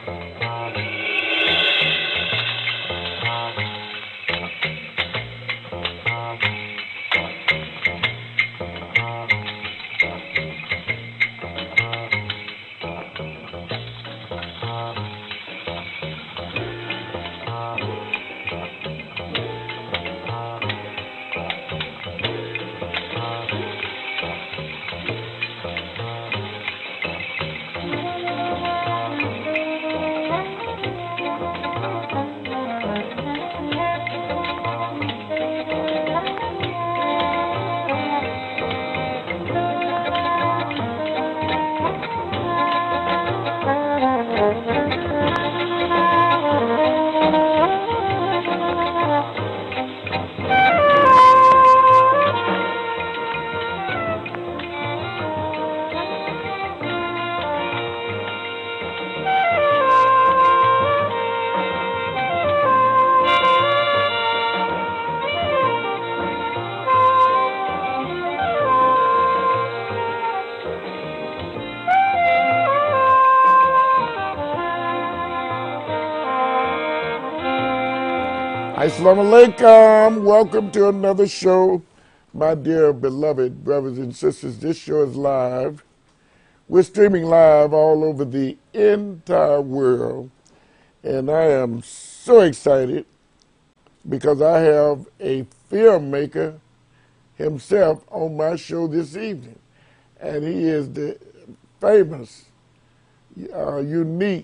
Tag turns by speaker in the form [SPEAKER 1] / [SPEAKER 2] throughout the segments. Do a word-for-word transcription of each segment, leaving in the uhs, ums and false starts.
[SPEAKER 1] Assalamu alaikum. Welcome to another show. My dear beloved brothers and sisters, this show is live. We're streaming live all over the entire world. And I am so excited because I have a filmmaker himself on my show this evening. And he is the famous, uh, unique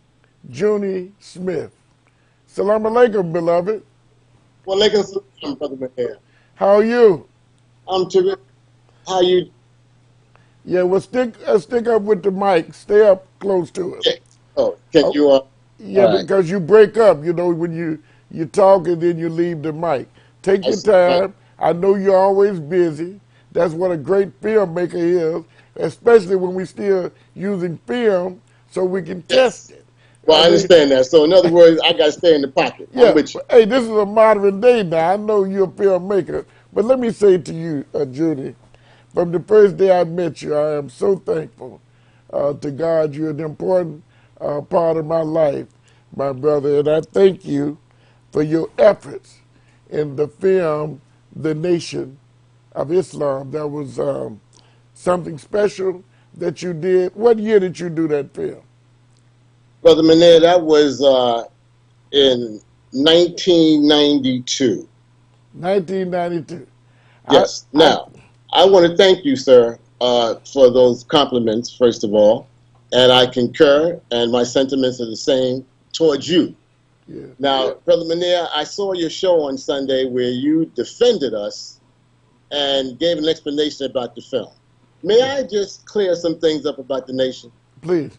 [SPEAKER 1] Munir Smith. Assalamu alaikum, beloved.
[SPEAKER 2] Wa alaikum salam, Brother Munir.
[SPEAKER 1] How are you?
[SPEAKER 2] I'm terrific. How you?
[SPEAKER 1] Yeah, well, stick uh, stick up with the mic. Stay up close to it.
[SPEAKER 2] Yeah. Oh, can
[SPEAKER 1] oh,
[SPEAKER 2] you? Uh,
[SPEAKER 1] yeah,
[SPEAKER 2] right.
[SPEAKER 1] Because you break up, you know, when you, you talk and then you leave the mic. Take
[SPEAKER 2] I
[SPEAKER 1] your
[SPEAKER 2] see.
[SPEAKER 1] time. I know you're always busy. That's what a great filmmaker is, especially when we still using film so we can
[SPEAKER 2] Yes.
[SPEAKER 1] test it.
[SPEAKER 2] Well, I understand that. So, in other words, I got to stay in the pocket.
[SPEAKER 1] Yeah.
[SPEAKER 2] I'm with you.
[SPEAKER 1] Hey, this is a modern day now. I know you're a filmmaker, but let me say to you, uh, Judy, from the first day I met you, I am so thankful uh, to God. You're an important uh, part of my life, my brother, and I thank you for your efforts in the film The Nation of Islam. That was um, something special that you did. What year did you do that film?
[SPEAKER 2] Brother Munir, that was uh, in nineteen ninety-two.
[SPEAKER 1] nineteen ninety-two.
[SPEAKER 2] Yes.
[SPEAKER 1] I,
[SPEAKER 2] now, I, I want to thank you, sir, uh, for those compliments, first of all. And I concur, and my sentiments are the same towards you.
[SPEAKER 1] Yeah,
[SPEAKER 2] now,
[SPEAKER 1] yeah.
[SPEAKER 2] Brother Munir, I saw your show on Sunday where you defended us and gave an explanation about the film. May I just clear some things up about The Nation?
[SPEAKER 1] Please.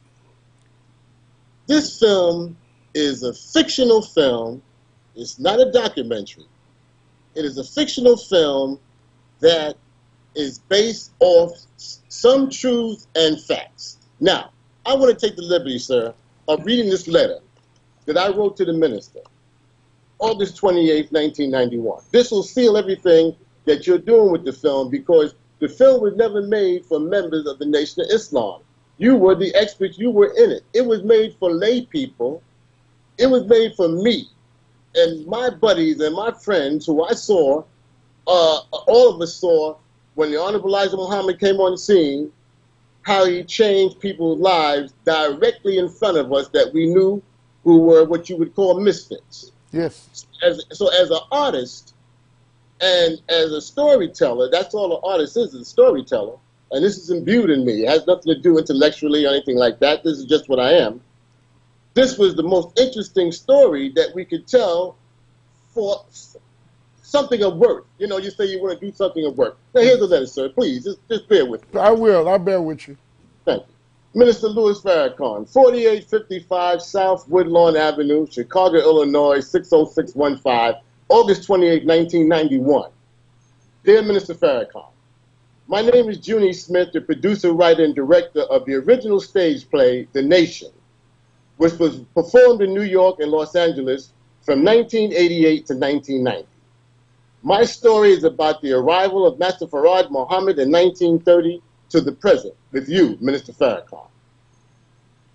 [SPEAKER 2] This film is a fictional film. It's not a documentary. It is a fictional film that is based off some truths and facts. Now, I want to take the liberty, sir, of reading this letter that I wrote to the minister, August twenty-eighth, nineteen ninety-one. This will seal everything that you're doing with the film, because the film was never made for members of the Nation of Islam. You were the experts. You were in it. It was made for lay people. It was made for me and my buddies and my friends who I saw, uh, all of us saw, when the Honorable Elijah Muhammad came on the scene, how he changed people's lives directly in front of us that we knew who were what you would call misfits.
[SPEAKER 1] Yes.
[SPEAKER 2] As, so as an artist and as a storyteller, that's all an artist is, is a storyteller. And this is imbued in me. It has nothing to do intellectually or anything like that. This is just what I am. This was the most interesting story that we could tell for something of worth. You know, you say you want to do something of worth. Now, here's the letter, sir. Please, just, just bear with me.
[SPEAKER 1] I will. I'll bear with you.
[SPEAKER 2] Thank you. Minister Louis Farrakhan, forty-eight fifty-five South Woodlawn Avenue, Chicago, Illinois, six oh six one five, August twenty-eighth, nineteen ninety-one. Dear Minister Farrakhan, my name is Munir Smith, the producer, writer, and director of the original stage play, The Nation, which was performed in New York and Los Angeles from nineteen eighty-eight to nineteen ninety. My story is about the arrival of Master Farad Muhammad in nineteen thirty to the present with you, Minister Farrakhan.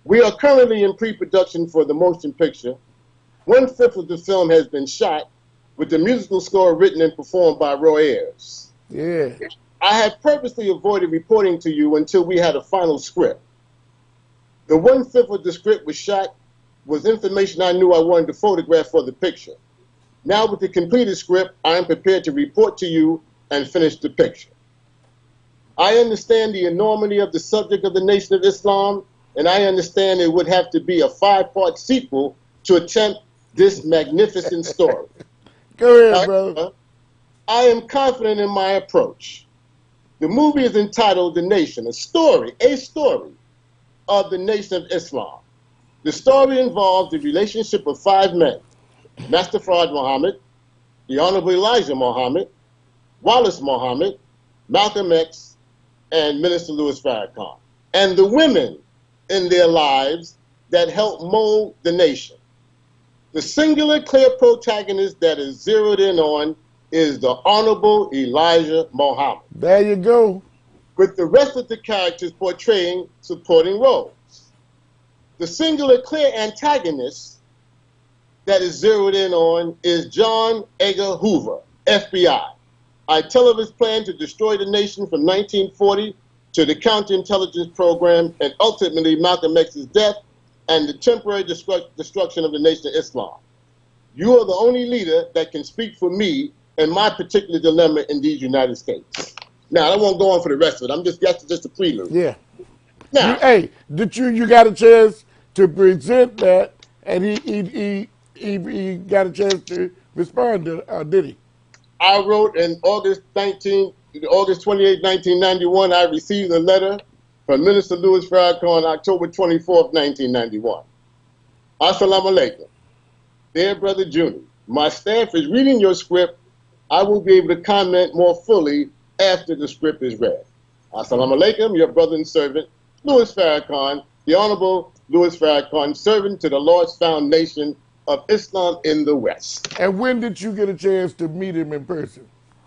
[SPEAKER 2] We are currently in pre-production for the motion picture. One-fifth of the film has been shot, with the musical score written and performed by Roy Ayers.
[SPEAKER 1] Yeah.
[SPEAKER 2] I have purposely avoided reporting to you until we had a final script. The one-fifth of the script was shot was information I knew I wanted to photograph for the picture. Now with the completed script, I am prepared to report to you and finish the picture. I understand the enormity of the subject of the Nation of Islam, and I understand it would have to be a five-part sequel to attempt this magnificent story.
[SPEAKER 1] Go ahead, brother.
[SPEAKER 2] I am confident in my approach. The movie is entitled The Nation, a story, a story of the Nation of Islam. The story involves the relationship of five men: Master Fard Muhammad, the Honorable Elijah Muhammad, Wallace Muhammad, Malcolm X, and Minister Louis Farrakhan, and the women in their lives that helped mold the nation. The singular clear protagonist that is zeroed in on is the Honorable Elijah Muhammad,
[SPEAKER 1] There you go.
[SPEAKER 2] with the rest of the characters portraying supporting roles. The singular clear antagonist that is zeroed in on is John Edgar Hoover, F B I. I tell of his plan to destroy the nation from nineteen forty to the counterintelligence program and ultimately Malcolm X's death and the temporary destru destruction of the Nation of Islam. You are the only leader that can speak for me and my particular dilemma in these United States. Now, I won't go on for the rest of it. I'm just, that's just a prelude.
[SPEAKER 1] Yeah.
[SPEAKER 2] Now,
[SPEAKER 1] You, hey, did you you got a chance to present that, and he he he he, he got a chance to respond to, uh, did he?
[SPEAKER 2] I wrote in August nineteenth, August twenty-eighth, nineteen ninety-one, I received a letter from Minister Louis Farrakhan on October twenty-fourth, nineteen ninety-one. Assalamu alaikum. Dear Brother Junie, my staff is reading your script. I will be able to comment more fully after the script is read. Assalamu alaikum, your brother and servant, Louis Farrakhan, the Honorable Louis Farrakhan, servant to the Lord's Foundation of Islam in the West.
[SPEAKER 1] And when did you get a chance to meet him in person?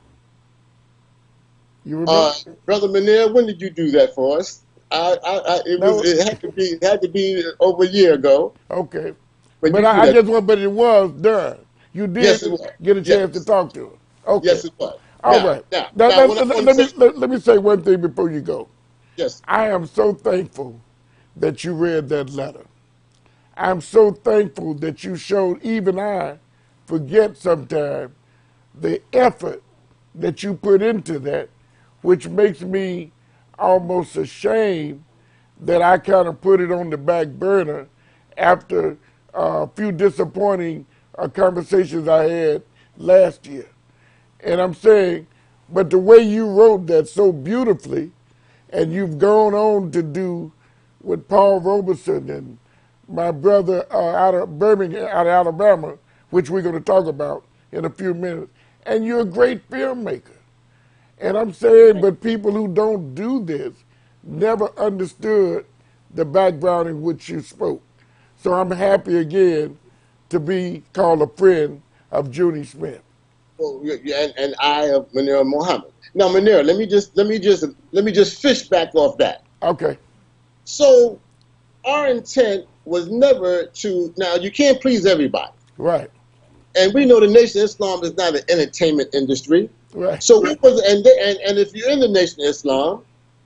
[SPEAKER 1] You remember?
[SPEAKER 2] Uh, Brother Munir, when did you do that for us? I, I, I, it,
[SPEAKER 1] No.
[SPEAKER 2] was, it had to be, it had to be over a year ago.
[SPEAKER 1] Okay.
[SPEAKER 2] When
[SPEAKER 1] But
[SPEAKER 2] you
[SPEAKER 1] I,
[SPEAKER 2] do
[SPEAKER 1] I
[SPEAKER 2] that-
[SPEAKER 1] just want, but it was done. You did
[SPEAKER 2] Yes, it was.
[SPEAKER 1] get a chance
[SPEAKER 2] Yes.
[SPEAKER 1] to talk to him. Okay.
[SPEAKER 2] Yes, it was.
[SPEAKER 1] All
[SPEAKER 2] Now-
[SPEAKER 1] right.
[SPEAKER 2] now-
[SPEAKER 1] Now,
[SPEAKER 2] now,
[SPEAKER 1] let,
[SPEAKER 2] when I
[SPEAKER 1] let-
[SPEAKER 2] wanna
[SPEAKER 1] let me
[SPEAKER 2] say-
[SPEAKER 1] let, let me say one thing before you go.
[SPEAKER 2] Yes.
[SPEAKER 1] I am so thankful that you read that letter. I'm so thankful that you showed, even I forget sometimes, the effort that you put into that, which makes me almost ashamed that I kind of put it on the back burner after uh, a few disappointing uh, conversations I had last year. And I'm saying, but the way you wrote that so beautifully, and you've gone on to do with Paul Robeson and my brother uh, out of Birmingham, out of Alabama, which we're going to talk about in a few minutes. And you're a great filmmaker. And I'm saying, but people who don't do this never understood the background in which you spoke. So I'm happy again to be called a friend of Junie Smith.
[SPEAKER 2] Well, yeah, and, and I of Munir Muhammad. Now, Munir, let me just let me just let me just fish back off that.
[SPEAKER 1] Okay.
[SPEAKER 2] So, our intent was never to. Now, you can't please everybody,
[SPEAKER 1] Right.
[SPEAKER 2] and we know the Nation of Islam is not an entertainment industry.
[SPEAKER 1] Right.
[SPEAKER 2] So, we was and and and if you're in the Nation of Islam,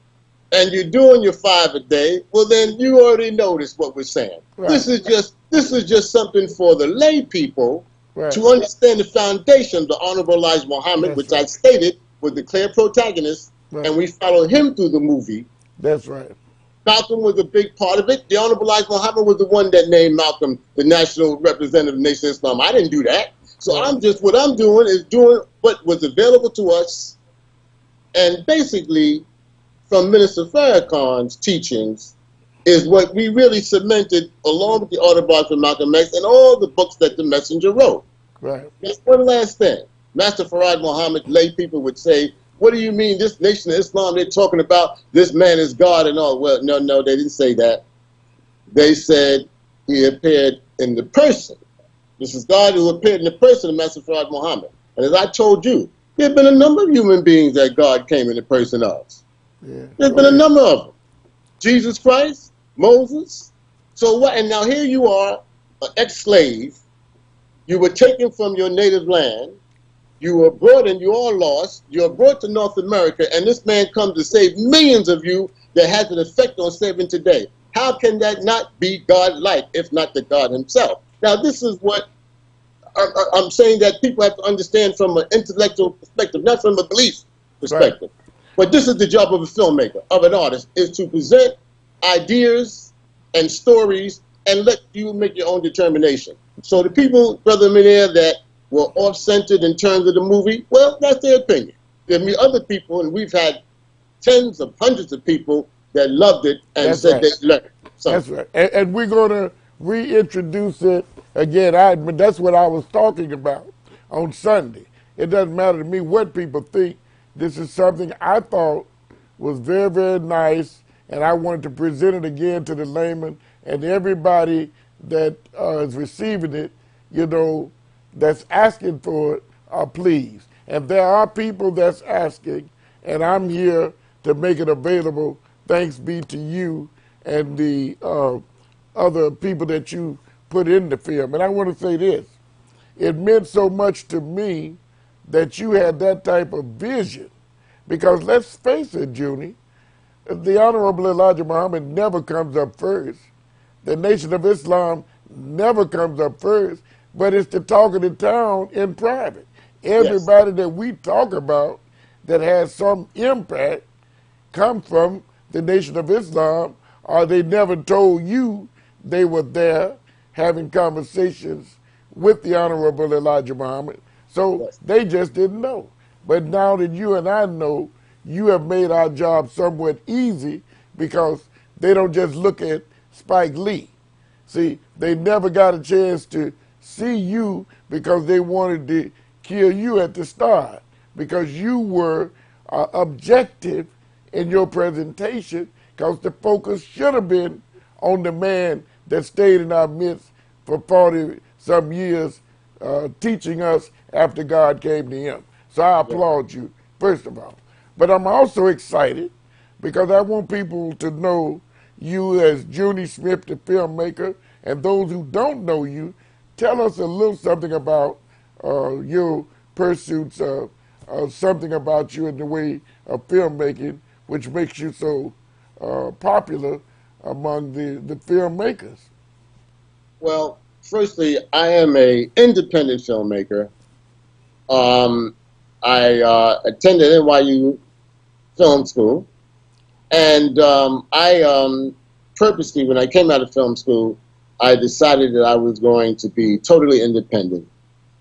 [SPEAKER 2] and you're doing your five a day, well, then you already noticed what we're saying.
[SPEAKER 1] Right.
[SPEAKER 2] This is just this is just something for the lay people.
[SPEAKER 1] Right.
[SPEAKER 2] To understand the foundation of the Honorable Elijah Muhammad,
[SPEAKER 1] That's
[SPEAKER 2] which
[SPEAKER 1] right.
[SPEAKER 2] I stated was the clear protagonist,
[SPEAKER 1] Right.
[SPEAKER 2] and we follow him through the movie.
[SPEAKER 1] That's right.
[SPEAKER 2] Malcolm was a big part of it. The Honorable Elijah Muhammad was the one that named Malcolm the national representative of the Nation of Islam. I didn't do that. So
[SPEAKER 1] Right.
[SPEAKER 2] I'm just, what I'm doing is doing what was available to us, and basically from Minister Farrakhan's teachings is what we really cemented along with the autobiography of Malcolm X and all the books that the messenger wrote.
[SPEAKER 1] Right.
[SPEAKER 2] Just one last thing. Master Farad Muhammad, lay people would say, what do you mean this Nation of Islam, they're talking about this man is God and all. Well, no, no, they didn't say that. They said he appeared in the person. This is God who appeared in the person of Master Farad Muhammad. And as I told you, there have been a number of human beings that God came in the person of.
[SPEAKER 1] Yeah.
[SPEAKER 2] There's been a number of them. Jesus Christ, Moses, So what? And now here you are, an ex-slave. You were taken from your native land. You were brought and you are lost. You're brought to North America, and this man comes to save millions of you that has an effect on saving today. How can that not be God-like, if not the God himself? Now, this is what I'm saying, that people have to understand from an intellectual perspective, not from a belief perspective. Right. But this is the job of a filmmaker, of an artist, is to present ideas and stories and let you make your own determination. So the people, Brother Munir, that were off-centered in terms of the movie, well, that's their opinion. There are other people, and we've had tens of hundreds of people that loved it and
[SPEAKER 1] that's
[SPEAKER 2] said
[SPEAKER 1] right.
[SPEAKER 2] they learned something.
[SPEAKER 1] That's right. And, and we're going to reintroduce it again. I, but that's what I was talking about on Sunday. It doesn't matter to me what people think. This is something I thought was very, very nice, and I wanted to present it again to the layman and everybody that uh, is receiving it, you know, that's asking for it, are pleased. And there are people that's asking, and I'm here to make it available. Thanks be to you and the uh, other people that you put in the film. And I want to say this. It meant so much to me that you had that type of vision. Because let's face it, Junie, the Honorable Elijah Muhammad never comes up first. The Nation of Islam never comes up first, but it's the talk of the town in private. Everybody yes. that we talk about that has some impact come from the Nation of Islam, or they never told you they were there having conversations with the Honorable Elijah Muhammad. So yes. they just didn't know. But now that you and I know, you have made our job somewhat easy, because they don't just look at Spike Lee. See, they never got a chance to see you because they wanted to kill you at the start, because you were uh, objective in your presentation, because the focus should have been on the man that stayed in our midst for forty some years, uh, teaching us after God came to him. So I applaud you, first of all. But I'm also excited because I want people to know you as Junie Smith, the filmmaker, and those who don't know you, tell us a little something about uh, your pursuits, uh, uh, something about you in the way of filmmaking, which makes you so uh, popular among the, the filmmakers.
[SPEAKER 2] Well, firstly, I am an independent filmmaker. Um, I uh, attended N Y U Film School, and um, I um, purposely, when I came out of film school, I decided that I was going to be totally independent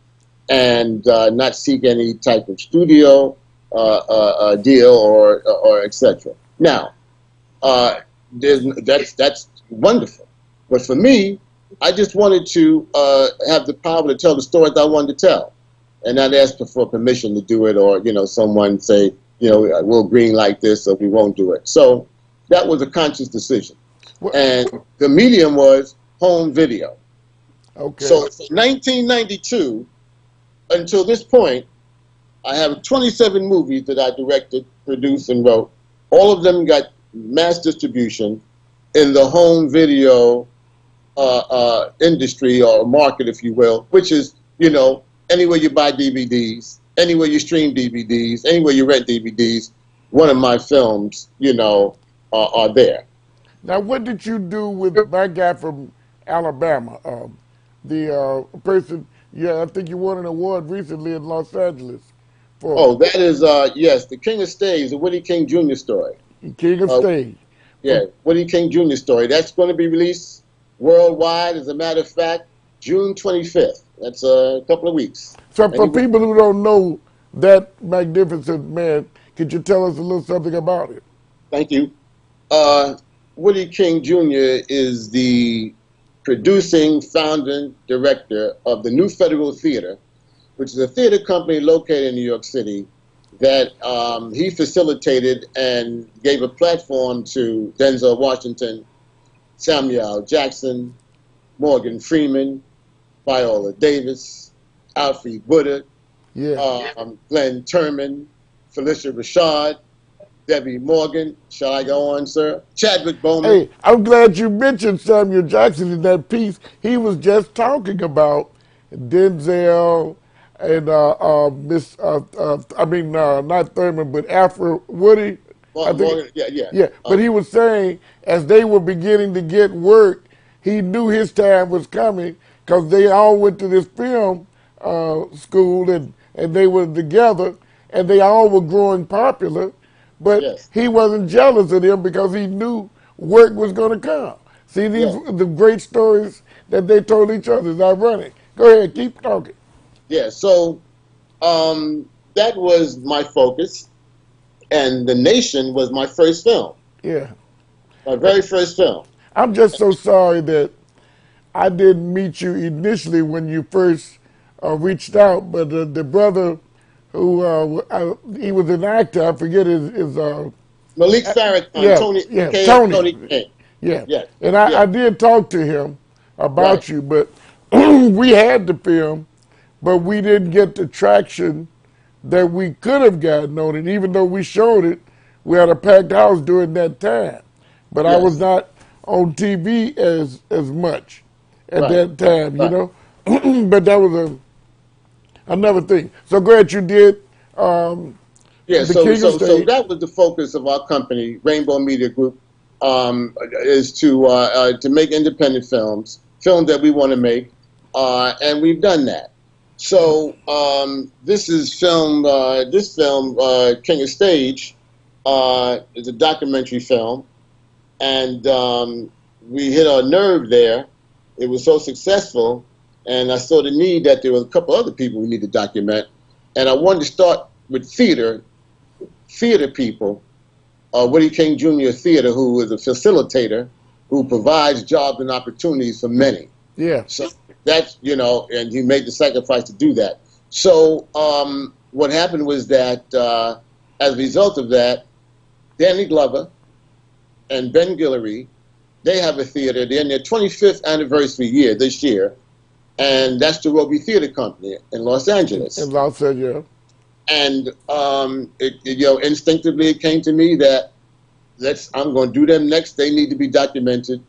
[SPEAKER 2] and uh, not seek any type of studio uh, uh, uh, deal or or et cetera. Now, uh, there's, that's that's wonderful, but for me, I just wanted to uh, have the power to tell the stories I wanted to tell, and not ask for permission to do it, or you know, someone say, you know, we'll green like this or we won't do it. So that was a conscious decision, and the medium was home video.
[SPEAKER 1] Okay.
[SPEAKER 2] So from nineteen ninety-two until this point, I have twenty-seven movies that I directed, produced, and wrote. All of them got mass distribution in the home video uh, uh, industry, or market, if you will, which is, you know, anywhere you buy D V Ds, anywhere you stream D V Ds, anywhere you rent D V Ds, one of my films, you know, uh, are there.
[SPEAKER 1] Now, what did you do with that guy from Alabama? Um, the uh, person, yeah, I think you won an award recently in Los Angeles. For
[SPEAKER 2] oh, that is, uh, yes, The King of Stage, the Woody King Junior story.
[SPEAKER 1] King of
[SPEAKER 2] uh,
[SPEAKER 1] Stage.
[SPEAKER 2] Yeah, Woody King Junior story. That's going to be released worldwide, as a matter of fact, June twenty-fifth. That's a couple of weeks.
[SPEAKER 1] So for anyway, people who don't know that magnificent man, could you tell us a little something about it?
[SPEAKER 2] Thank you. Uh, Woody King Junior is the producing, founding director of the New Federal Theater, which is a theater company located in New York City that um, he facilitated and gave a platform to Denzel Washington, Samuel Jackson, Morgan Freeman, Viola Davis, Alfred Woodard,
[SPEAKER 1] yeah.
[SPEAKER 2] um, Glenn Turman, Felicia Rashad, Debbie Morgan. Shall I go on, sir? Chadwick Boseman.
[SPEAKER 1] Hey, I'm glad you mentioned Samuel Jackson in that piece. He was just talking about Denzel and uh, uh, Miss, uh, uh, I mean, uh, not Thurman, but Afro Woody. I think,
[SPEAKER 2] Morgan, yeah, yeah.
[SPEAKER 1] yeah, but
[SPEAKER 2] Um,
[SPEAKER 1] he was saying as they were beginning to get work, he knew his time was coming because they all went to this film uh, school and, and they were together and they all were growing popular. But
[SPEAKER 2] yes.
[SPEAKER 1] he wasn't jealous of them because he knew work was going to come. See, these
[SPEAKER 2] Yes.
[SPEAKER 1] the great stories that they told each other is ironic. Go ahead, keep talking.
[SPEAKER 2] Yeah, so um, that was my focus, and The Nation was my first film,
[SPEAKER 1] Yeah.
[SPEAKER 2] my very first film.
[SPEAKER 1] I'm just so sorry that I didn't meet you initially when you first uh, reached out, but uh, the brother who, uh, I, he was an actor, I forget his, his uh,
[SPEAKER 2] Malik Farrakhan,
[SPEAKER 1] yeah,
[SPEAKER 2] Tony,
[SPEAKER 1] yeah,
[SPEAKER 2] K.
[SPEAKER 1] Tony.
[SPEAKER 2] Tony King.
[SPEAKER 1] Yeah.
[SPEAKER 2] Yes,
[SPEAKER 1] And I,
[SPEAKER 2] yes,
[SPEAKER 1] I did talk to him about
[SPEAKER 2] right.
[SPEAKER 1] you, but we had the film, but we didn't get the traction that we could have gotten on it. Even though we showed it, we had a packed house during that time. But I was
[SPEAKER 2] Yes,
[SPEAKER 1] not on T V as as much at
[SPEAKER 2] right,
[SPEAKER 1] that time, you
[SPEAKER 2] right.
[SPEAKER 1] know. But that was a another thing. So glad you did um,
[SPEAKER 2] Yeah,
[SPEAKER 1] the
[SPEAKER 2] so
[SPEAKER 1] King of
[SPEAKER 2] so so
[SPEAKER 1] State.
[SPEAKER 2] that was the focus of our company, Rainbow Media Group, um, is to uh, uh, to make independent films, films that we want to make, uh, and we've done that. So um, this is film. Uh, this film, uh, King of Stage, uh, is a documentary film, and um, we hit our nerve there. It was so successful, and I saw the need that there were a couple other people we need to document, and I wanted to start with theater. Theater people, uh, Woody King Junior Theater, who is a facilitator who provides jobs and opportunities for many.
[SPEAKER 1] Yeah.
[SPEAKER 2] So that's, you know, and he made the sacrifice to do that. So um, what happened was that uh, as a result of that, Danny Glover and Ben Guillory, they have a theater. They're in their twenty-fifth anniversary year this year, and that's the Roby Theater Company in Los Angeles.
[SPEAKER 1] In Los Angeles.
[SPEAKER 2] And um, it, it, you know, instinctively it came to me that let's I'm going to do them next. They need to be documented.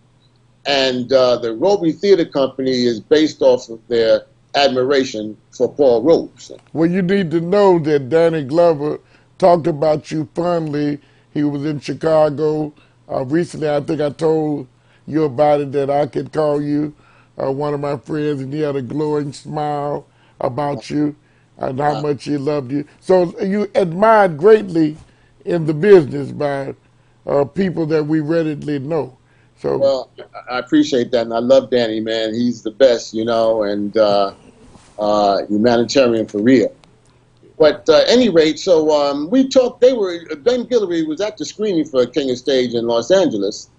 [SPEAKER 2] And uh, the Roby Theater Company is based off of their admiration for Paul Robeson.
[SPEAKER 1] Well, you need to know that Danny Glover talked about you fondly. He was in Chicago uh, recently. I think I told you about it, that I could call you uh, one of my friends, and he had a glowing smile about you and how
[SPEAKER 2] Uh,
[SPEAKER 1] much he loved you. So you admired greatly in the business by uh, people that we readily know. So
[SPEAKER 2] well, I appreciate that, and I love Danny, man. He's the best, you know, and uh, uh, humanitarian for real. But uh, any rate, so um, we talked. They were Ben Guillory was at the screening for King of Stage in Los Angeles,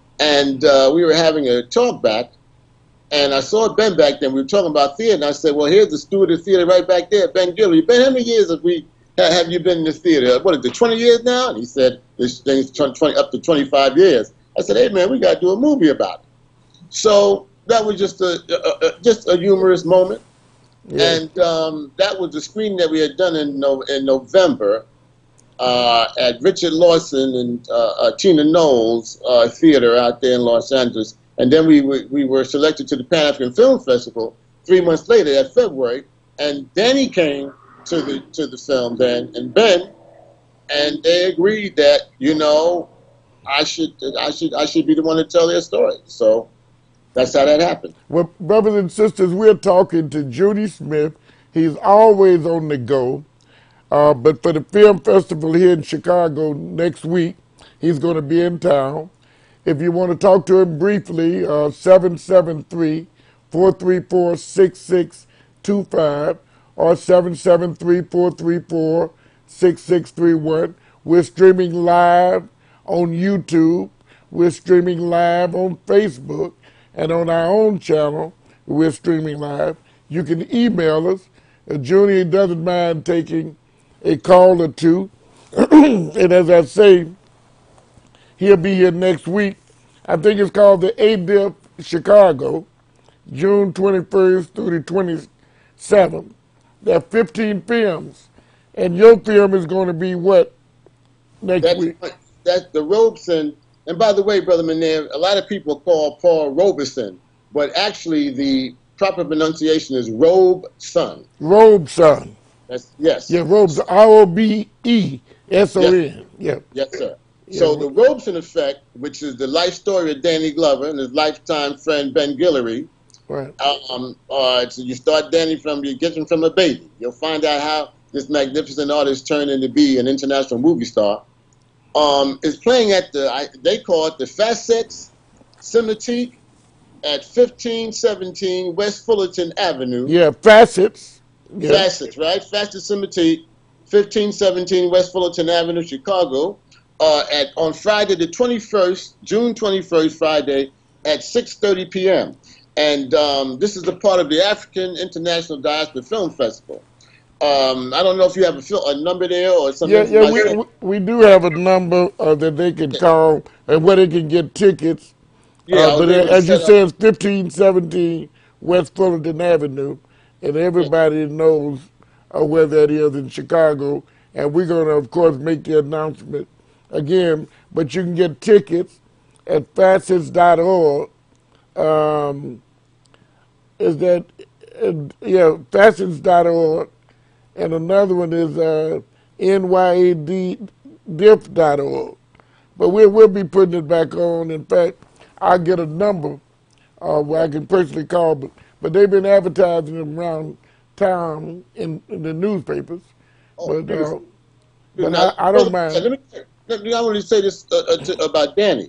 [SPEAKER 2] and uh, we were having a talk back. And I saw Ben back then. We were talking about theater, and I said, "Well, here's the steward of theater right back there, Ben Guillory. Ben, how many years have we have you been in this theater? What is it, twenty years now?" And he said, "This thing's twenty up to twenty-five years." I said, "Hey, man, we got to do a movie about it." So that was just a, a, a just a humorous moment.
[SPEAKER 1] yeah.
[SPEAKER 2] And um, that was the screening that we had done in no, in November uh, at Richard Lawson and uh, uh, Tina Knowles uh, Theater out there in Los Angeles. And then we were, we were selected to the Pan African Film Festival three months later, that February. And Danny came to the to the film then, and Ben, and they agreed that, you know, I should I should I should be the one to tell their story. So that's how that happened.
[SPEAKER 1] Well, brothers and sisters, we're talking to Judy Smith. He's always on the go. Uh, but for the film festival here in Chicago next week, he's going to be in town. If you want to talk to him briefly, uh, seven seven three, four three four, six six two five or seven seven three, four three four, six six three one. We're streaming live on YouTube. We're streaming live on Facebook. And on our own channel, we're streaming live. You can email us. Uh, Junie doesn't mind taking a call or two. And as I say, he'll be here next week. I think it's called the A D I P Chicago, June twenty-first through the twenty-seventh. There are fifteen films. And your film is going to be what, next
[SPEAKER 2] That's
[SPEAKER 1] week.
[SPEAKER 2] that's the Robeson. And by the way, Brother Munir, a lot of people call Paul Robeson, but actually the proper pronunciation is Robeson.
[SPEAKER 1] Robeson.
[SPEAKER 2] That's yes.
[SPEAKER 1] Yeah, Robes, R O B E S O
[SPEAKER 2] Yes,
[SPEAKER 1] N. Yeah.
[SPEAKER 2] yes, sir.
[SPEAKER 1] Yeah.
[SPEAKER 2] So the Robeson effect, which is the life story of Danny Glover and his lifetime friend Ben Guillory.
[SPEAKER 1] Right.
[SPEAKER 2] Um, uh, so you start Danny from you get him from a baby. You'll find out how this magnificent artist turned into be an international movie star. Um, is playing at the I, they call it the Facets Cinematique at fifteen seventeen West Fullerton Avenue.
[SPEAKER 1] Yeah, Facets. Yeah.
[SPEAKER 2] Facets, right? Facets Cinematique, fifteen seventeen West Fullerton Avenue, Chicago. Uh, at on Friday the twenty-first, June twenty-first, Friday at six thirty p m And um, this is a part of the African International Diaspora Film Festival. Um, I don't know if you have a, fil- a number there or something.
[SPEAKER 1] Yeah, yeah, we, we we do have a number uh, that they can call and where they can get tickets.
[SPEAKER 2] Yeah,
[SPEAKER 1] Uh,
[SPEAKER 2] I was
[SPEAKER 1] but
[SPEAKER 2] able to
[SPEAKER 1] as you
[SPEAKER 2] set up.
[SPEAKER 1] said, it's fifteen seventeen West Fullerton Avenue, and
[SPEAKER 2] Yeah,
[SPEAKER 1] everybody knows uh, where that is in Chicago. And we're going to, of course, make the announcement again. But you can get tickets at facets dot org. Um, is that, uh, yeah, facets dot org. And another one is uh, N Y A D diff dot org. But we'll, we'll be putting it back on. In fact, I'll get a number uh, where I can personally call. But, but they've been advertising them around town in, in the newspapers.
[SPEAKER 2] oh,
[SPEAKER 1] But uh,
[SPEAKER 2] beautiful.
[SPEAKER 1] but
[SPEAKER 2] Now,
[SPEAKER 1] I, I
[SPEAKER 2] brother,
[SPEAKER 1] don't
[SPEAKER 2] yeah, let
[SPEAKER 1] mind.
[SPEAKER 2] me, let me, I want to say this uh, uh, to, about Danny.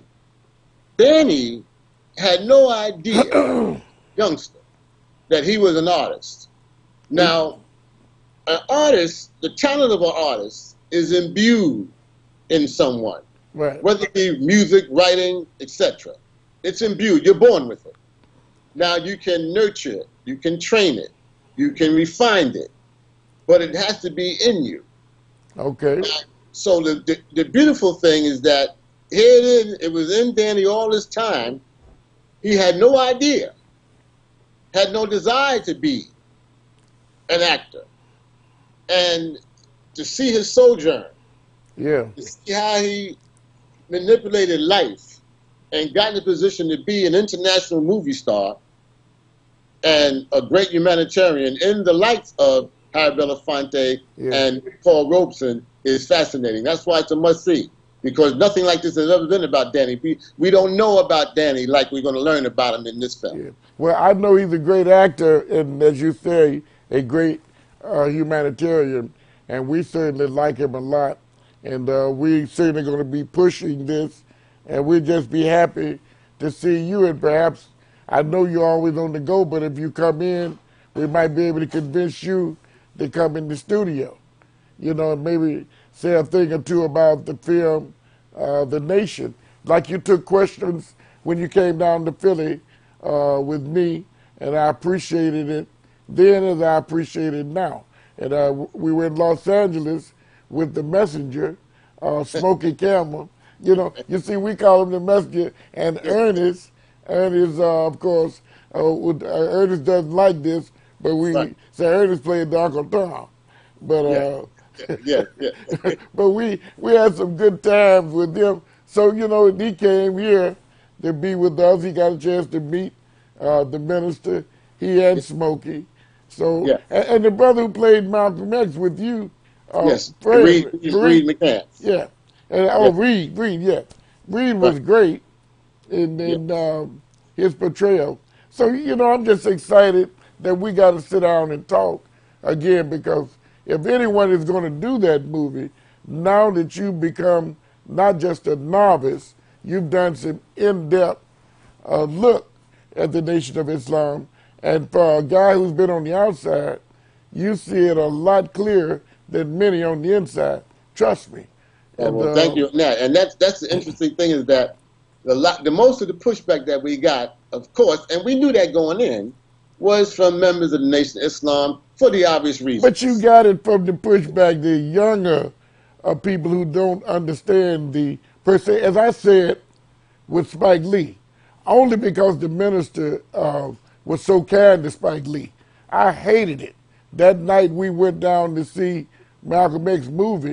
[SPEAKER 2] Danny had no idea, youngster, that he was an artist. Now, an artist, the talent of an artist is imbued in someone,
[SPEAKER 1] Right.
[SPEAKER 2] whether it be music, writing, et cetera. It's imbued. You're born with it. Now, you can nurture it. You can train it. You can refine it. But it has to be in you.
[SPEAKER 1] Okay.
[SPEAKER 2] So the, the, the beautiful thing is that here it is, it was in Danny all this time. He had no idea, had no desire to be an actor. And to see his sojourn,
[SPEAKER 1] Yeah.
[SPEAKER 2] to see how he manipulated life and got in a position to be an international movie star and a great humanitarian in the likes of Harry Belafonte
[SPEAKER 1] Yeah.
[SPEAKER 2] and Paul Robeson is fascinating. That's why it's a must-see, because nothing like this has ever been about Danny. We, we don't know about Danny like we're going to learn about him in this film.
[SPEAKER 1] Yeah. Well, I know he's a great actor, and as you say, a great uh, humanitarian, and we certainly like him a lot. And uh, we certainly going to be pushing this, and we'll just be happy to see you. And perhaps, I know you're always on the go, but if you come in, we might be able to convince you to come in the studio, you know, and maybe say a thing or two about the film, uh, The Nation. Like you took questions when you came down to Philly uh, with me, and I appreciated it then as I appreciate it now. And uh, we were in Los Angeles with the messenger, uh, Smokey Campbell. You know, you see, we call him the messenger, and Ernest, Ernest, uh, of course, uh, would, uh, Ernest doesn't like this, but we
[SPEAKER 2] Right.
[SPEAKER 1] say Ernest played the Uncle Tom. But uh,
[SPEAKER 2] Yeah, yeah, yeah.
[SPEAKER 1] but we we had some good times with them. So you know, he came here to be with us. He got a chance to meet uh, the minister. He and Smokey. So
[SPEAKER 2] Yeah.
[SPEAKER 1] and, and the brother who played Malcolm X with you, uh,
[SPEAKER 2] Yes,
[SPEAKER 1] Fred,
[SPEAKER 2] Reed, Reed McCann.
[SPEAKER 1] yeah, and oh Reed, Reed, yeah, Reed was
[SPEAKER 2] Right.
[SPEAKER 1] great in in um, his portrayal. So you know, I'm just excited that we got to sit down and talk again, because if anyone is going to do that movie, now that you've become not just a novice, you've done some in-depth uh, look at the Nation of Islam, and for a guy who's been on the outside, you see it a lot clearer than many on the inside. Trust me.
[SPEAKER 2] Oh,
[SPEAKER 1] And,
[SPEAKER 2] well,
[SPEAKER 1] uh,
[SPEAKER 2] thank you on that. And that's that's the interesting thing is that the lot, the most of the pushback that we got, of course, and we knew that going in, was from members of the Nation of Islam for the obvious reasons.
[SPEAKER 1] But you got it from the pushback, the younger uh, people who don't understand the per se. As I said with Spike Lee, only because the minister uh, was so kind to Spike Lee. I hated it. That night we went down to see Malcolm X movie,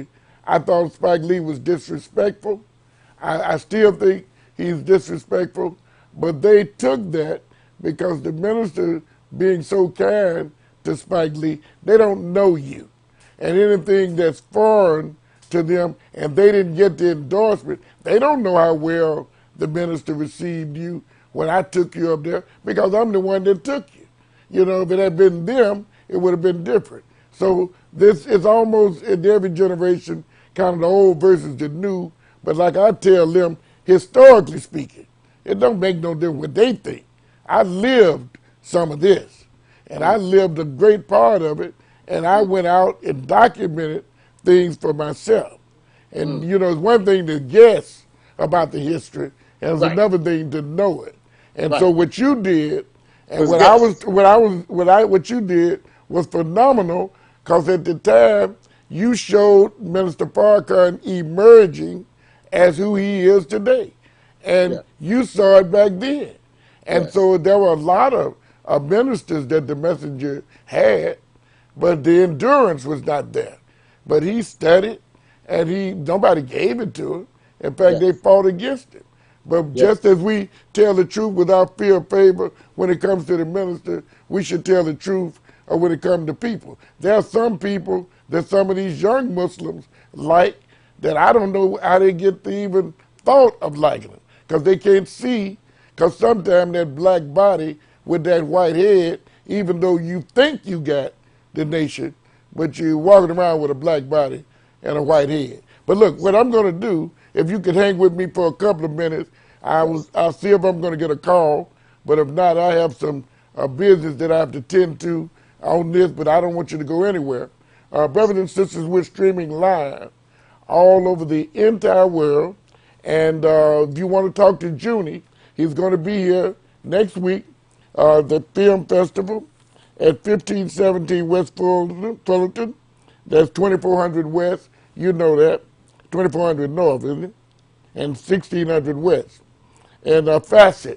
[SPEAKER 1] I thought Spike Lee was disrespectful. I, I still think he's disrespectful, but they took that because the minister being so kind to Spike Lee, they don't know you. And anything that's foreign to them, and they didn't get the endorsement, they don't know how well the minister received you when I took you up there, because I'm the one that took you. You know, if it had been them, it would have been different. So this is almost in every generation, kind of the old versus the new. But like I tell them, historically speaking, it don't make no difference what they think. I lived some of this, and I lived a great part of it, and I went out and documented things for myself. And, mm. you know, it's one thing to guess about the history, and it's right. another thing to know it. And right. so what you did, and what I was, what I was, what I, what you did was phenomenal, because at the time you showed Minister Farrakhan emerging as who he is today, and yeah. you saw it back then. And yes. so there were a lot of uh, ministers that the messenger had, but the endurance was not there. But he studied, and he nobody gave it to him. In fact, yes. they fought against him. But yes. just as we tell the truth without fear of favor when it comes to the minister, we should tell the truth uh, when it comes to people. There are some people that some of these young Muslims like that I don't know how they get the even thought of liking them, because they can't see, because sometimes that black body with that white head, even though you think you got the nation, but you're walking around with a black body and a white head. But look, what I'm going to do, if you could hang with me for a couple of minutes, I was, I'll see if I'm going to get a call. But if not, I have some uh, business that I have to tend to on this, but I don't want you to go anywhere. Uh, brothers and sisters, we're streaming live all over the entire world. And uh, if you want to talk to Junie, he's going to be here next week, uh, the film festival at fifteen seventeen West Fullerton. That's twenty-four hundred West. You know that. twenty-four hundred North, isn't it? And sixteen hundred West. And uh, Facet.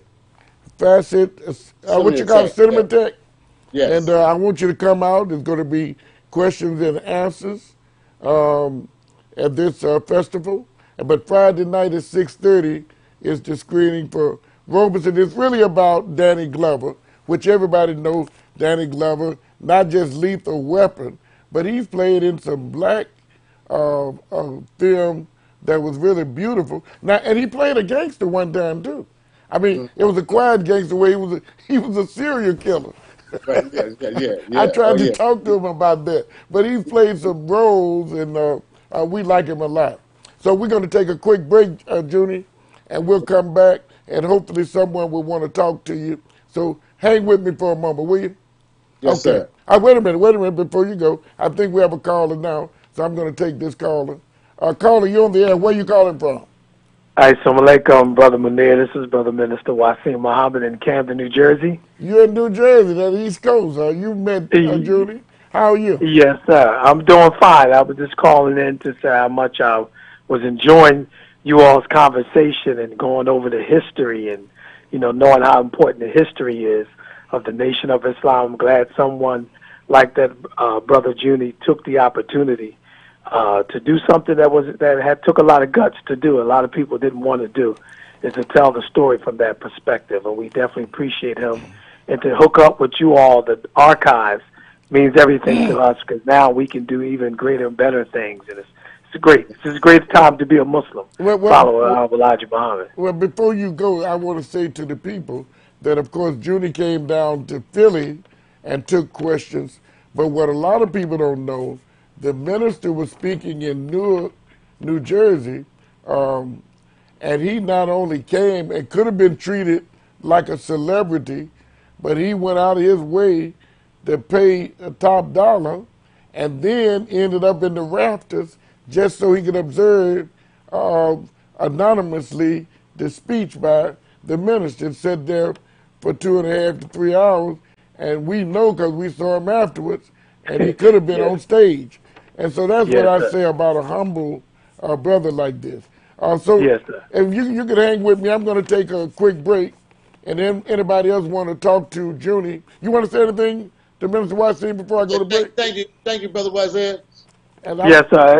[SPEAKER 1] Facet, uh, what you call it, Cinematheque?
[SPEAKER 2] Yes.
[SPEAKER 1] And uh, I want you to come out. There's going to be questions and answers um, at this uh, festival. But Friday night at six thirty is the screening for Robeson. It's really about Danny Glover, which everybody knows Danny Glover, not just Lethal Weapon, but he's played in some black uh, uh, film that was really beautiful. Now, and he played a gangster one time too. I mean, mm-hmm. it was a quiet gangster where he was a, he was a serial killer.
[SPEAKER 2] Right, yeah, yeah, yeah.
[SPEAKER 1] I tried
[SPEAKER 2] oh,
[SPEAKER 1] to
[SPEAKER 2] yeah.
[SPEAKER 1] talk to him about that, but he's played some roles, and uh, uh, we like him a lot. So we're going to take a quick break, uh, Junie, and we'll come back, and hopefully someone will want to talk to you. So hang with me for a moment, will you?
[SPEAKER 2] Yes,
[SPEAKER 1] okay.
[SPEAKER 2] sir.
[SPEAKER 1] Uh, wait a minute, wait a minute before you go. I think we have a caller now, so I'm going to take this caller. Uh, caller, you on the air. Where you calling from?
[SPEAKER 3] Assalamu alaikum, Brother Munir. This is Brother Minister Wasim Muhammad in Camden, New Jersey.
[SPEAKER 1] You're in New Jersey, that East Coast. Uh, you met uh, Junie. How are you?
[SPEAKER 3] Yes, sir. I'm doing fine. I was just calling in to say how much I was enjoying you all's conversation and going over the history and, you know, knowing how important the history is of the Nation of Islam. I'm glad someone like that, uh, Brother Junie, took the opportunity uh, to do something that was that had took a lot of guts to do. A lot of people didn't want to do, is to tell the story from that perspective. And we definitely appreciate him. And to hook up with you all, the archives, means everything to us, because now we can do even greater and better things. And it's, it's great. It's a great time to be a Muslim,
[SPEAKER 1] well, well,
[SPEAKER 3] follower well, of Elijah Muhammad.
[SPEAKER 1] Well, before you go, I want to say to the people that, of course, Junie came down to Philly and took questions. But what a lot of people don't know, the minister was speaking in Newark, New Jersey, um, and he not only came and could have been treated like a celebrity, but he went out of his way to pay a top dollar, and then ended up in the rafters just so he could observe uh, anonymously the speech by the minister. Sat there for two and a half to three hours, and we know because we saw him afterwards, and he could have been yes. on stage. And so that's yes, what I sir. say about a humble uh, brother like this. Uh, so
[SPEAKER 3] yes, sir.
[SPEAKER 1] if you, you could hang with me, I'm going to take a quick break, and then anybody else want to talk to Junie. You want to say anything to Minister Wasim before I go to break?
[SPEAKER 2] Thank you, thank you, Brother Wazir.
[SPEAKER 3] Yes, sir.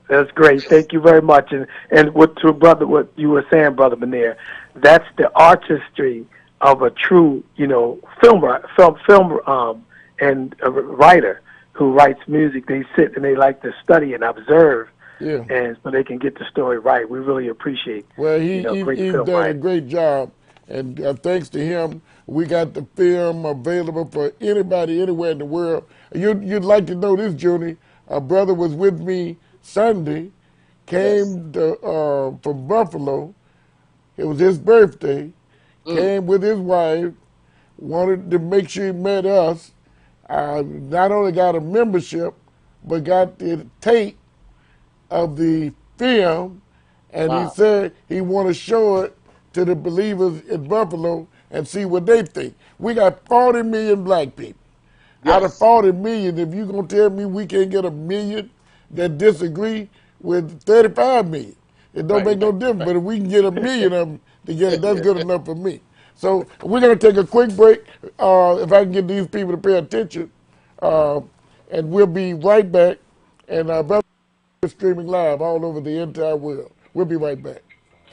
[SPEAKER 3] That's great. Thank you very much. And and what to brother, what you were saying, brother Munir, that's the artistry of a true, you know, film film film um, and a writer who writes music. They sit and they like to study and observe,
[SPEAKER 1] yeah,
[SPEAKER 3] and so they can get the story right. We really appreciate.
[SPEAKER 1] Well, he,
[SPEAKER 3] you know,
[SPEAKER 1] he
[SPEAKER 3] great
[SPEAKER 1] he's
[SPEAKER 3] film
[SPEAKER 1] done a
[SPEAKER 3] writing.
[SPEAKER 1] great job, and uh, thanks to him, we got the film available for anybody anywhere in the world. You'd, you'd like to know this, Junie. A brother was with me Sunday, came
[SPEAKER 2] Yes.
[SPEAKER 1] to, uh, from Buffalo. It was his birthday.
[SPEAKER 2] Mm.
[SPEAKER 1] Came with his wife, wanted to make sure he met us. Uh, not only got a membership, but got the tape of the film, and
[SPEAKER 2] Wow.
[SPEAKER 1] he said he want to show it to the believers in Buffalo and see what they think. We got forty million black people. Out of
[SPEAKER 2] Yes.
[SPEAKER 1] forty million, if you're going to tell me we can't get a million that disagree with thirty-five million, it don't
[SPEAKER 2] Right.
[SPEAKER 1] make no difference. But if we can get a million of them together, that's good
[SPEAKER 2] Yeah.
[SPEAKER 1] enough for me. So we're going to take a quick break. Uh, if I can get these people to pay attention, uh, and we'll be right back. And uh, brother, streaming live all over the entire world. We'll be right back.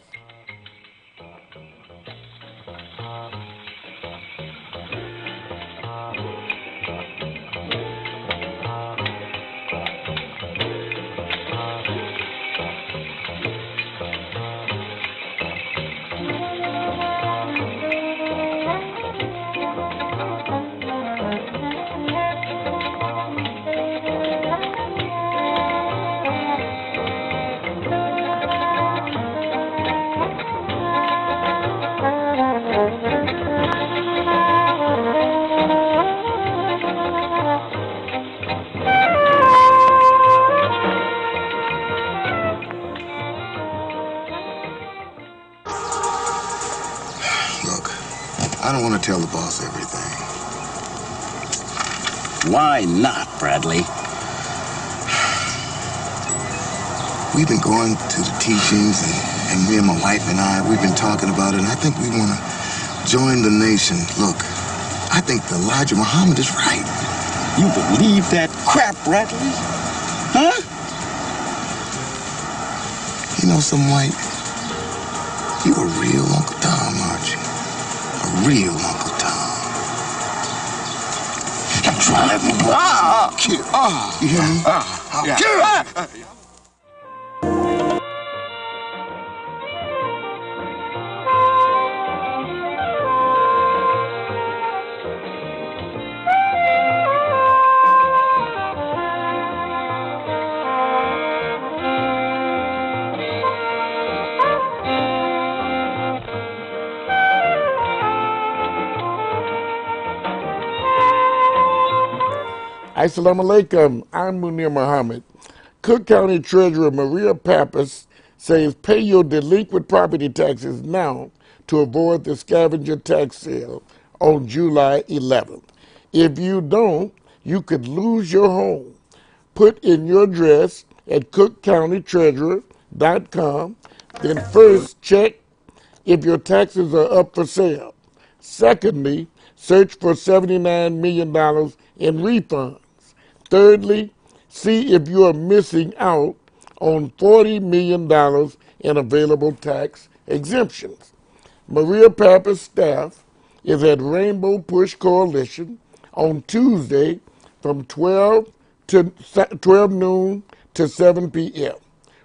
[SPEAKER 4] I don't want to tell the boss everything.
[SPEAKER 5] Why not, Bradley?
[SPEAKER 4] We've been going to the teachings, and, and me and my wife and I, we've been talking about it, and I think we want to join the nation. Look, I think that Elijah Muhammad is right.
[SPEAKER 5] You believe that crap, Bradley? Huh?
[SPEAKER 4] You know, some white, you a real Uncle Tom, aren't you? A real Uncle Tom.
[SPEAKER 5] I'm trying to let me
[SPEAKER 4] Ah! Kid, ah! You hear me? Ah!
[SPEAKER 5] Yeah.
[SPEAKER 4] Kid!
[SPEAKER 5] Ah.
[SPEAKER 1] Assalamu alaikum. I'm Munir Muhammad. Cook County Treasurer Maria Pappas says pay your delinquent property taxes now to avoid the scavenger tax sale on July eleventh. If you don't, you could lose your home. Put in your address at cook county treasurer dot com. Then first check if your taxes are up for sale. Secondly, search for seventy-nine million dollars in refunds. Thirdly, see if you are missing out on forty million dollars in available tax exemptions. Maria Pappas' staff is at Rainbow Push Coalition on Tuesday from twelve to twelve noon to seven p m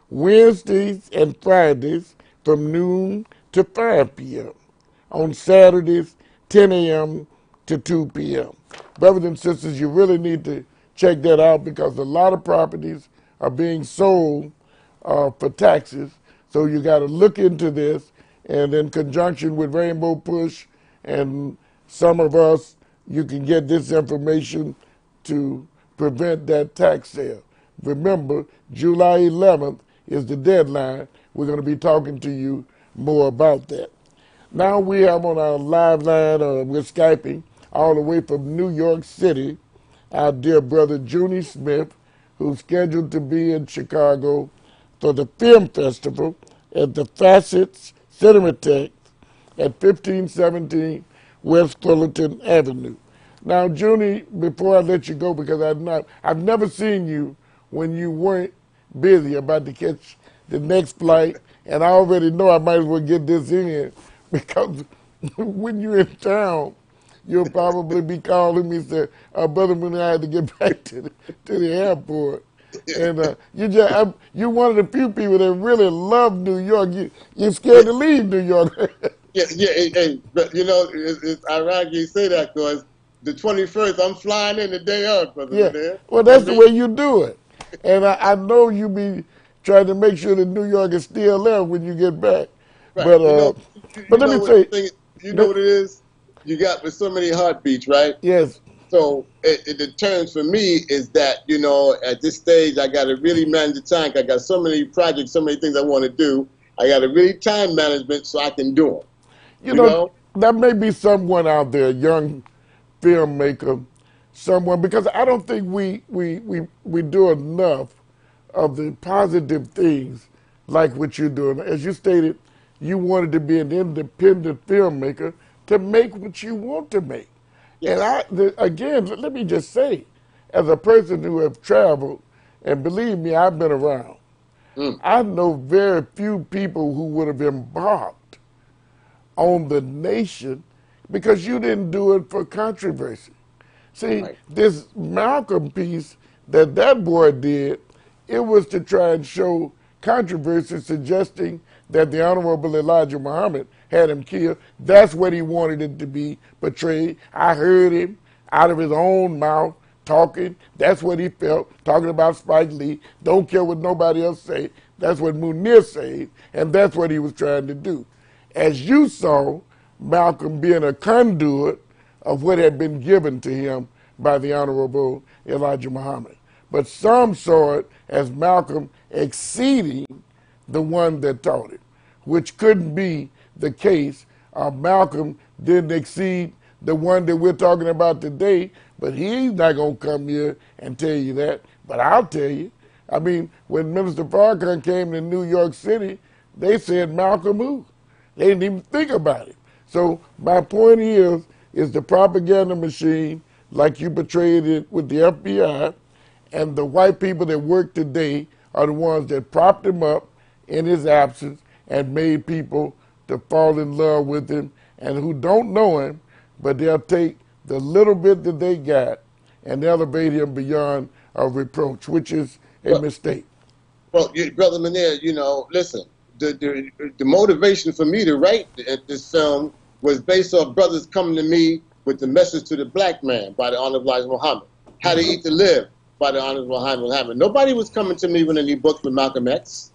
[SPEAKER 1] Wednesdays and Fridays from noon to five p m On Saturdays, ten a m to two p m Brothers and sisters, you really need to check that out because a lot of properties are being sold uh, for taxes. So you got to look into this, and in conjunction with Rainbow Push and some of us, you can get this information to prevent that tax sale. Remember, July eleventh is the deadline. We're going to be talking to you more about that. Now we have on our live line, uh, we're Skyping, all the way from New York City, our dear brother Junie Smith, who's scheduled to be in Chicago for the film festival at the Facets Cinematheque at fifteen seventeen West Fullerton Avenue. Now, Junie, before I let you go, because I've not, I've never seen you when you weren't busy, about to catch the next flight, and I already know I might as well get this in because when you're in town, you'll probably be calling me, say, uh, Brother Munir, I had to get back to the, to the airport. And uh, you just, I'm, you're one of the few people that really love New York. You, you're scared to leave New York.
[SPEAKER 2] Yeah, yeah, hey, hey, but you know, it's, it's ironic you say that because the twenty-first, I'm flying in the day of, Brother
[SPEAKER 1] Yeah,
[SPEAKER 2] Munir.
[SPEAKER 1] well, that's
[SPEAKER 2] I
[SPEAKER 1] the
[SPEAKER 2] mean,
[SPEAKER 1] way you do it. And I, I know you be trying to make sure that New York is still there when you get back.
[SPEAKER 2] right.
[SPEAKER 1] But
[SPEAKER 2] You
[SPEAKER 1] uh,
[SPEAKER 2] know, you,
[SPEAKER 1] but
[SPEAKER 2] you
[SPEAKER 1] let
[SPEAKER 2] know
[SPEAKER 1] me
[SPEAKER 2] what the
[SPEAKER 1] say,
[SPEAKER 2] thing, you know
[SPEAKER 1] let-
[SPEAKER 2] what it is? You got with so many heartbeats, right?
[SPEAKER 1] yes,
[SPEAKER 2] So it, it determines for me is that, you know, at this stage, I got to really manage the time. I got so many projects, so many things I want to do. I got to really time management so I can do them.
[SPEAKER 1] you
[SPEAKER 2] You
[SPEAKER 1] know,
[SPEAKER 2] know?
[SPEAKER 1] there may be someone out there, a young filmmaker, someone, because I don't think we, we, we, we do enough of the positive things like what you're doing. As you stated, you wanted to be an independent filmmaker to make what you want to make. And
[SPEAKER 2] Yes.
[SPEAKER 1] I, the, again, let me just say, as a person who have traveled, and believe me, I've been around,
[SPEAKER 2] Mm.
[SPEAKER 1] I know very few people who would have embarked on the nation because you didn't do it for controversy. See,
[SPEAKER 2] Right.
[SPEAKER 1] this Malcolm piece that that boy did, it was to try and show controversy suggesting that the Honorable Elijah Muhammad had him killed. That's what he wanted it to be portrayed. I heard him out of his own mouth talking. That's what he felt, talking about Spike Lee. Don't care what nobody else say. That's what Munir said, and that's what he was trying to do. As you saw, Malcolm being a conduit of what had been given to him by the Honorable Elijah Muhammad. But some saw it as Malcolm exceeding the one that taught it, which couldn't be the case. Uh, Malcolm didn't exceed the one that we're talking about today, but he's not going to come here and tell you that. But I'll tell you. I mean, when Minister Farrakhan came to New York City, they said Malcolm who? They didn't even think about it. So my point is, is the propaganda machine, like you portrayed it with the F B I, and the white people that work today are the ones that propped him up in his absence and made people to fall in love with him and who don't know him, but they'll take the little bit that they got and elevate him beyond a reproach, which is a
[SPEAKER 2] Well,
[SPEAKER 1] mistake.
[SPEAKER 2] well you, Brother Munir, you know, listen, the, the, the motivation for me to write this film was based off brothers coming to me with the message to the black man by the Honorable Elijah Muhammad, How to Eat to Live by the Honorable Muhammad. Nobody was coming to me with any books with Malcolm X.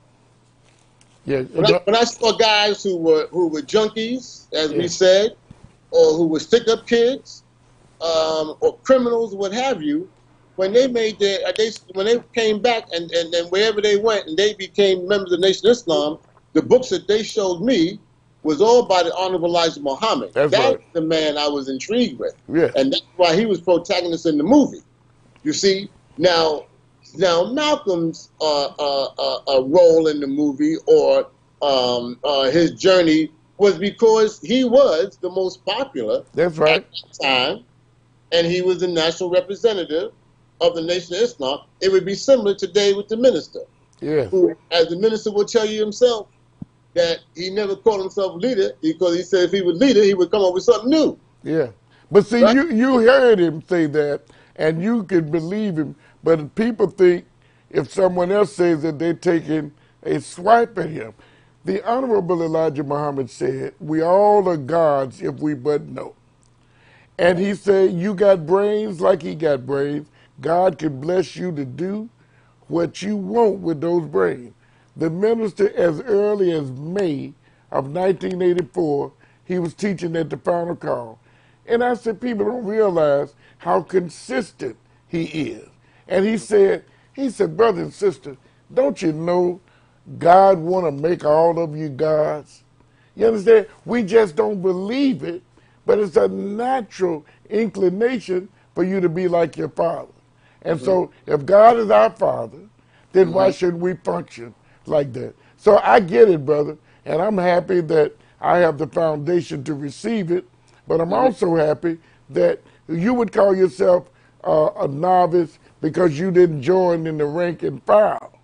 [SPEAKER 1] Yeah,
[SPEAKER 2] When I, when I saw guys who were who were junkies, as
[SPEAKER 1] Yeah.
[SPEAKER 2] we said, or who were stick-up kids, um, or criminals, what have you, when they made their, uh, they when they came back and and, and wherever they went and they became members of the Nation of Islam, the books that they showed me was all by the Honorable Elijah Muhammad.
[SPEAKER 1] That's
[SPEAKER 2] That's
[SPEAKER 1] right.
[SPEAKER 2] the man I was intrigued with,
[SPEAKER 1] Yes.
[SPEAKER 2] and that's why he was protagonist in the movie. You see, now, now Malcolm's uh, uh, uh, uh, role in the movie or um, uh, his journey was because he was the most popular
[SPEAKER 1] That's right.
[SPEAKER 2] at that time, and he was the national representative of the Nation of Islam. It would be similar today with the minister,
[SPEAKER 1] Yes.
[SPEAKER 2] who, as the minister will tell you himself, that he never called himself leader because he said if he was leader, he would come up with something new.
[SPEAKER 1] Yeah. But see,
[SPEAKER 2] Right?
[SPEAKER 1] you, you heard him say that, and you could believe him. But people think if someone else says that, they're taking a swipe at him. The Honorable Elijah Muhammad said, we all are gods if we but know. And he said, you got brains like he got brains. God can bless you to do what you want with those brains. The minister, as early as May of nineteen eighty-four, he was teaching at the final call. And I said, people don't realize how consistent he is. And he said, he said, brother and sister, don't you know God want to make all of you gods? You understand? We just don't believe it, but it's a natural inclination for you to be like your father. And mm-hmm. so if God is our father, then mm-hmm. why should we function like that? So I get it, brother, and I'm happy that I have the foundation to receive it, but I'm mm-hmm. also happy that you would call yourself uh, a novice because you didn't join in the rank and file.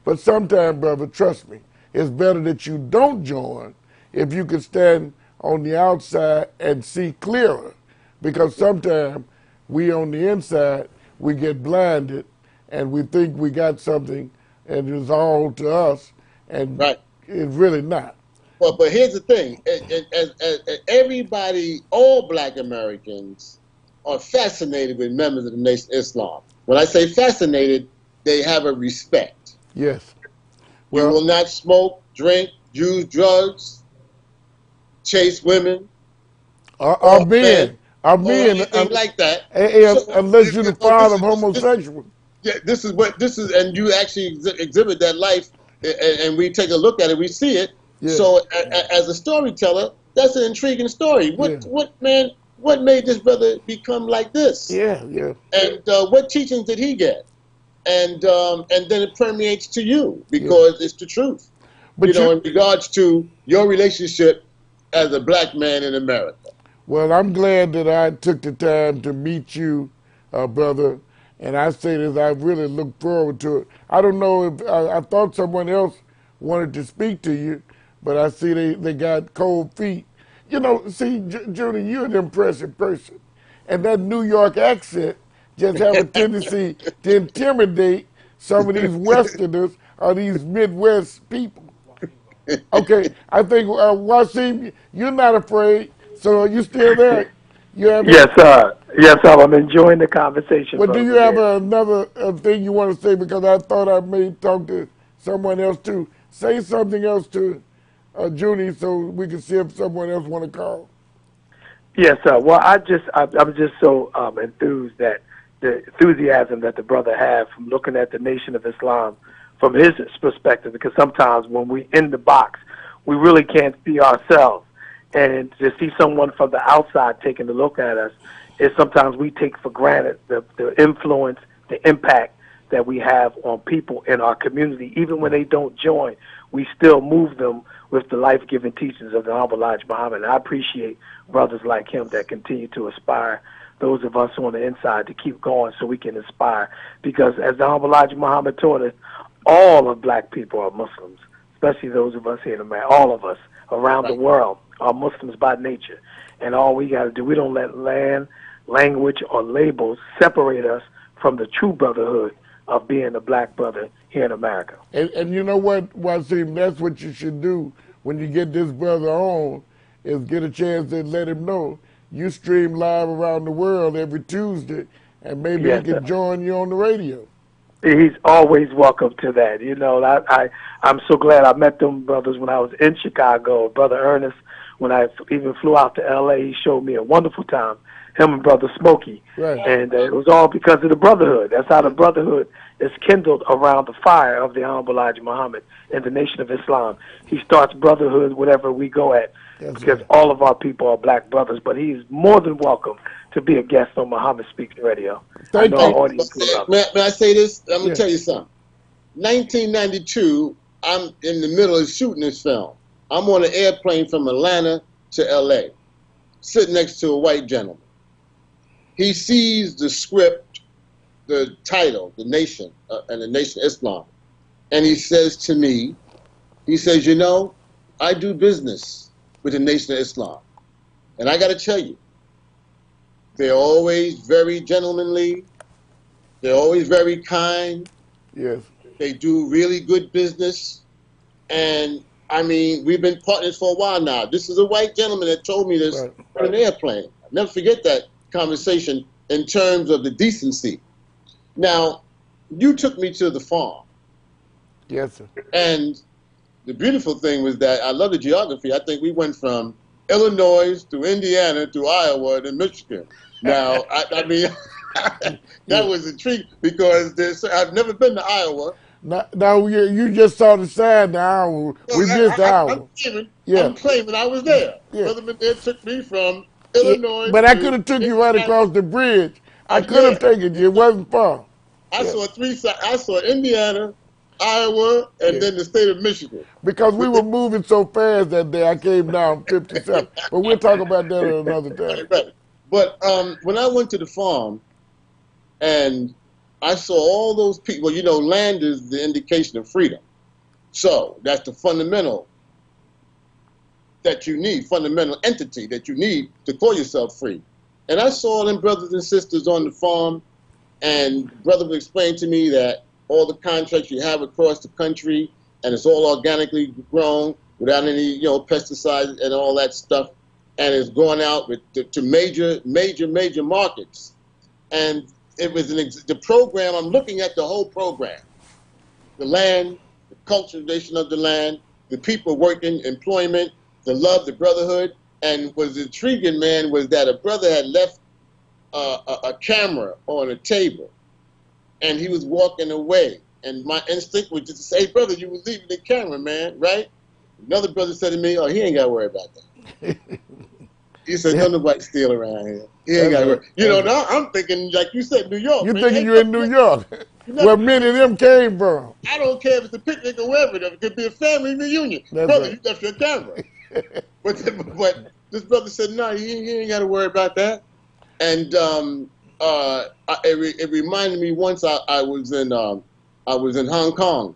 [SPEAKER 1] But sometimes, brother, trust me, it's better that you don't join if you can stand on the outside and see clearer. Because sometimes we on the inside, we get blinded and we think we got something and it's all to us, and
[SPEAKER 2] Right.
[SPEAKER 1] it's really not.
[SPEAKER 2] Well, but here's the thing: as, as, as everybody, all Black Americans are fascinated with members of the Nation of Islam. When I say fascinated, they have a respect.
[SPEAKER 1] Yes.
[SPEAKER 2] Well, you will not smoke, drink, use drugs, chase women,
[SPEAKER 1] or, or men, or men,
[SPEAKER 2] or anything
[SPEAKER 1] um,
[SPEAKER 2] like that.
[SPEAKER 1] uh,
[SPEAKER 2] So,
[SPEAKER 1] unless you're the
[SPEAKER 2] so
[SPEAKER 1] father of
[SPEAKER 2] this is-
[SPEAKER 1] homosexual.
[SPEAKER 2] Yeah, this is what this is, and you actually ex exhibit that life, and, and we take a look at it, we see it.
[SPEAKER 1] Yeah.
[SPEAKER 2] So, a, a, as a storyteller, that's an intriguing story. What,
[SPEAKER 1] Yeah.
[SPEAKER 2] what man, what made this brother become like this?
[SPEAKER 1] Yeah, yeah.
[SPEAKER 2] And uh, what teachings did he get? And um, and then it permeates to you because yeah. it's the truth.
[SPEAKER 1] But
[SPEAKER 2] you know,
[SPEAKER 1] you,
[SPEAKER 2] in regards to your relationship as a Black man in America.
[SPEAKER 1] Well, I'm glad that I took the time to meet you, uh, brother. And I say this, I really look forward to it. I don't know if, I, I thought someone else wanted to speak to you, but I see they, they got cold feet. You know, see, J Judy, you're an impressive person. And that New York accent just have a tendency to intimidate some of these Westerners or these Midwest people. Okay, I think, uh, Wasim, you're not afraid, so are you still there? You have
[SPEAKER 3] yes, sir. Yes, sir. I'm enjoying the conversation.
[SPEAKER 1] Well, do you
[SPEAKER 3] Munir.
[SPEAKER 1] have another uh, thing you want to say? Because I thought I may talk to someone else too. Say something else to uh, Judy so we can see if someone else want to call.
[SPEAKER 3] Yes, sir. Well, I just, I, I'm just so um, enthused that the enthusiasm that the brother had from looking at the Nation of Islam from his perspective, because sometimes when we in the box, we really can't see ourselves. And to see someone from the outside taking a look at us is sometimes we take for granted the, the influence, the impact that we have on people in our community. Even when they don't join, we still move them with the life-giving teachings of the Honorable Elijah Muhammad. And I appreciate brothers like him that continue to aspire those of us on the inside to keep going so we can inspire. Because as the Honorable Elijah Muhammad taught us, all of Black people are Muslims, especially those of us here in America, all of us around right. the world are Muslims by nature. And all we got to do, we don't let land, language, or labels separate us from the true brotherhood of being a Black brother here in America.
[SPEAKER 1] And, and you know what, Wasim, that's what you should do when you get this brother on, is get a chance to let him know you stream live around the world every Tuesday, and maybe
[SPEAKER 3] yes,
[SPEAKER 1] he can
[SPEAKER 3] sir.
[SPEAKER 1] join you on the radio.
[SPEAKER 3] He's always welcome to that. You know, I, I, I'm so glad I met them brothers when I was in Chicago. Brother Ernest, when I even flew out to L A, he showed me a wonderful time, him and Brother Smokey.
[SPEAKER 1] Right.
[SPEAKER 3] And uh, it was all because of the brotherhood. That's how the brotherhood is kindled around the fire of the Honorable Elijah Muhammad and the Nation of Islam. He starts brotherhood wherever we go at,
[SPEAKER 1] That's
[SPEAKER 3] because
[SPEAKER 1] right.
[SPEAKER 3] all of our people are Black brothers. But he's more than welcome to be a guest on Muhammad Speaks Radio.
[SPEAKER 1] Thank
[SPEAKER 3] I know
[SPEAKER 1] you.
[SPEAKER 3] our audience will love it.
[SPEAKER 2] May, may I say this? I'm going
[SPEAKER 1] Yeah.
[SPEAKER 2] to tell you something. nineteen ninety-two, I'm in the middle of shooting this film. I'm on an airplane from Atlanta to L A, sitting next to a white gentleman. He sees the script, the title, The Nation, uh, and the Nation of Islam. And he says to me, he says, you know, I do business with the Nation of Islam. And I got to tell you, they're always very gentlemanly. They're always very kind.
[SPEAKER 1] Yes.
[SPEAKER 2] They do really good business. And, I mean, we've been partners for a while now. This is a white gentleman that told me this
[SPEAKER 1] Right.
[SPEAKER 2] on an airplane. I'll never forget that conversation in terms of the decency. Now, you took me to the farm.
[SPEAKER 1] Yes, sir.
[SPEAKER 2] And the beautiful thing was that I love the geography. I think we went from Illinois to Indiana to Iowa to Michigan. Now, I, I mean, that was a treat because there's, I've never been to Iowa.
[SPEAKER 1] Now, now you, you just saw the sign the hour. We missed the
[SPEAKER 2] I, I,
[SPEAKER 1] hour.
[SPEAKER 2] I'm claiming,
[SPEAKER 1] Yeah.
[SPEAKER 2] I'm claiming I was there.
[SPEAKER 1] Yeah.
[SPEAKER 2] Brother Munir took me from
[SPEAKER 1] Yeah,
[SPEAKER 2] Illinois.
[SPEAKER 1] but I
[SPEAKER 2] to
[SPEAKER 1] could have took you right
[SPEAKER 2] Indiana.
[SPEAKER 1] across the bridge. I
[SPEAKER 2] Uh,
[SPEAKER 1] could have
[SPEAKER 2] yeah.
[SPEAKER 1] taken you. It wasn't far.
[SPEAKER 2] I
[SPEAKER 1] Yeah.
[SPEAKER 2] saw three. si- I saw Indiana, Iowa, and
[SPEAKER 1] Yeah.
[SPEAKER 2] then the state of Michigan.
[SPEAKER 1] Because we were moving so fast that day, I came down fifty-seven. But we'll talk about that another time.
[SPEAKER 2] Right, right. But um, when I went to the farm, and I saw all those people. You know, land is the indication of freedom. So that's the fundamental that you need, fundamental entity that you need to call yourself free. And I saw them brothers and sisters on the farm, and brother would explain to me that all the contracts you have across the country, and it's all organically grown without any, you know, pesticides and all that stuff, and it's going out with, to, to major, major, major markets. And it was an ex the program. I'm looking at the whole program: the land, the cultivation of the land, the people working, employment, the love, the brotherhood. And what was intriguing, man, was that a brother had left uh, a, a camera on a table, and he was walking away. And my instinct was just to say, hey, brother, you were leaving the camera, man, right? Another brother said to me, oh, he ain't got to worry about that. He said, don't nobody steal around here. He ain't got to worry. You know, now I'm thinking, like you said, New York.
[SPEAKER 1] You
[SPEAKER 2] man.
[SPEAKER 1] thinking you're in New York, where many of them came from.
[SPEAKER 2] I don't care if it's a picnic or wherever. It could be a family reunion.
[SPEAKER 1] That's
[SPEAKER 2] brother,
[SPEAKER 1] right.
[SPEAKER 2] You left your camera. but, but this brother said, no, he, he ain't got to worry about that. And um, uh, it, re it reminded me once I, I was in um, I was in Hong Kong,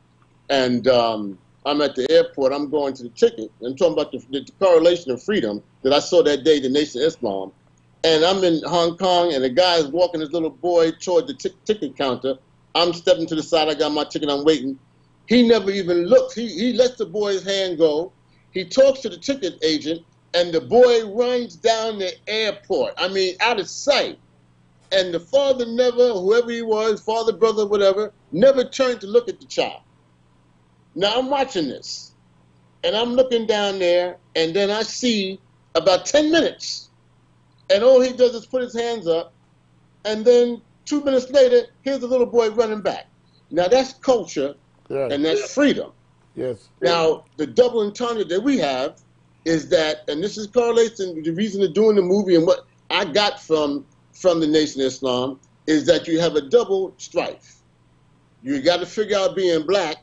[SPEAKER 2] and um, I'm at the airport. I'm going to the ticket. I'm talking about the, the correlation of freedom that I saw that day, the Nation of Islam. And I'm in Hong Kong, and the guy is walking his little boy toward the ticket counter. I'm stepping to the side. I got my ticket. I'm waiting. He never even looks. He, he lets the boy's hand go. He talks to the ticket agent, and the boy runs down the airport. I mean, out of sight. And the father never, whoever he was, father, brother, whatever, never turned to look at the child. Now I'm watching this, and I'm looking down there, and then I see about ten minutes, and all he does is put his hands up, and then two minutes later, here's the little boy running back. Now that's culture,
[SPEAKER 1] Right.
[SPEAKER 2] and that's freedom.
[SPEAKER 1] Yes.
[SPEAKER 2] Now, the double entendre that we have is that, and this is correlation, the reason of doing the movie and what I got from, from the Nation of Islam, is that you have a double strife. You got to figure out being black,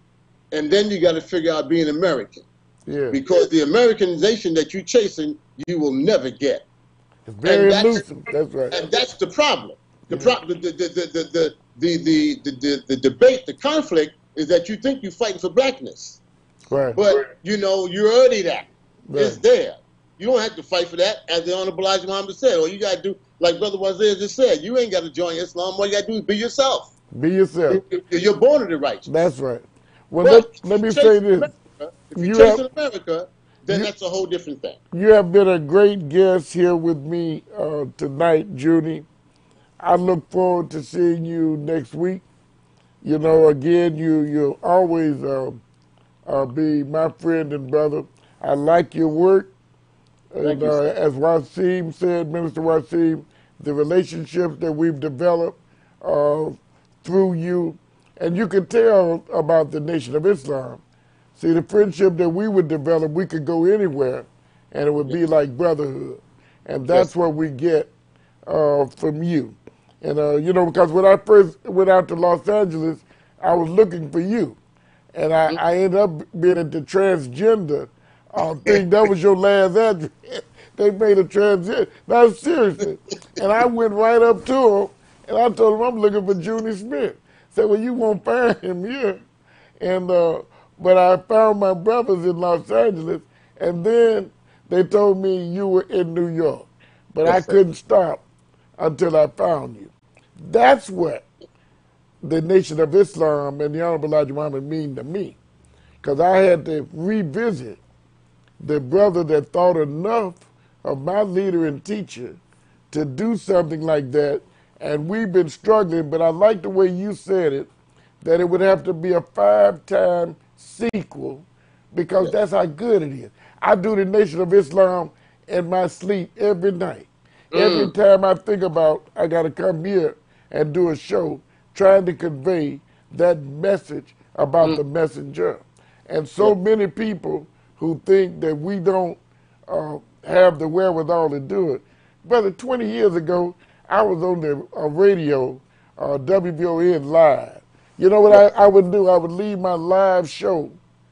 [SPEAKER 2] and then you got to figure out being American.
[SPEAKER 1] Yeah.
[SPEAKER 2] Because the Americanization that you're chasing, you will never get.
[SPEAKER 1] It's very
[SPEAKER 2] that's,
[SPEAKER 1] elusive. That's right.
[SPEAKER 2] And that's the problem. The, pro the, the, the, the, the, the, the, the, the, the debate, the conflict, is that you think you're fighting for blackness.
[SPEAKER 1] Right.
[SPEAKER 2] But, you know, you're already that.
[SPEAKER 1] Right.
[SPEAKER 2] It's there. You don't have to fight for that, as the Honorable Elijah Muhammad said. All you got to do, like Brother Wazir just said, you ain't got to join Islam. All you got to do is be yourself.
[SPEAKER 1] Be yourself.
[SPEAKER 2] You're born of the righteous.
[SPEAKER 1] That's right. Well,
[SPEAKER 2] But
[SPEAKER 1] let, let me
[SPEAKER 2] if
[SPEAKER 1] say
[SPEAKER 2] you
[SPEAKER 1] this.
[SPEAKER 2] America, if you
[SPEAKER 1] You
[SPEAKER 2] chase
[SPEAKER 1] have-
[SPEAKER 2] America, then
[SPEAKER 1] you-
[SPEAKER 2] that's a whole different thing.
[SPEAKER 1] You have been a great guest here with me uh, tonight, Junie. I look forward to seeing you next week. You know, again, you, you'll always uh, uh, be my friend and brother. I like your work.
[SPEAKER 2] Thank
[SPEAKER 1] And
[SPEAKER 2] you,
[SPEAKER 1] uh,
[SPEAKER 2] sir.
[SPEAKER 1] as Wasim said, Minister Wasim, the relationships that we've developed uh, through you, and you can tell about the Nation of Islam. See, the friendship that we would develop, we could go anywhere, and it would be like brotherhood. And that's
[SPEAKER 2] Yes.
[SPEAKER 1] what we get uh, from you. And, uh, you know, because when I first went out to Los Angeles, I was looking for you. And I,
[SPEAKER 2] Mm-hmm.
[SPEAKER 1] I ended up being at the transgender uh, thing. That was your last address. They made a transgender. No, seriously. And I went right up to him, and I told him, I'm looking for Junie Smith. Said, well, you won't find him here. And uh, but I found my brothers in Los Angeles, and then they told me you were in New York. But I
[SPEAKER 2] Yes, sir.
[SPEAKER 1] couldn't stop until I found you. That's what the Nation of Islam and the Honorable Elijah Muhammad mean to me. Because I had to revisit the brother that thought enough of my leader and teacher to do something like that. And we've been struggling, but I like the way you said it, that it would have to be a five-time sequel, because that's how good it is. I do the Nation of Islam in my sleep every night. Every time I think about I got to come here and do a show trying to convey that message about the messenger. And so many people who think that we don't uh, have the wherewithal to do it. Brother, twenty years ago, I was on the uh, radio, uh, W B O N Live. You know what I, I would do? I would leave my live show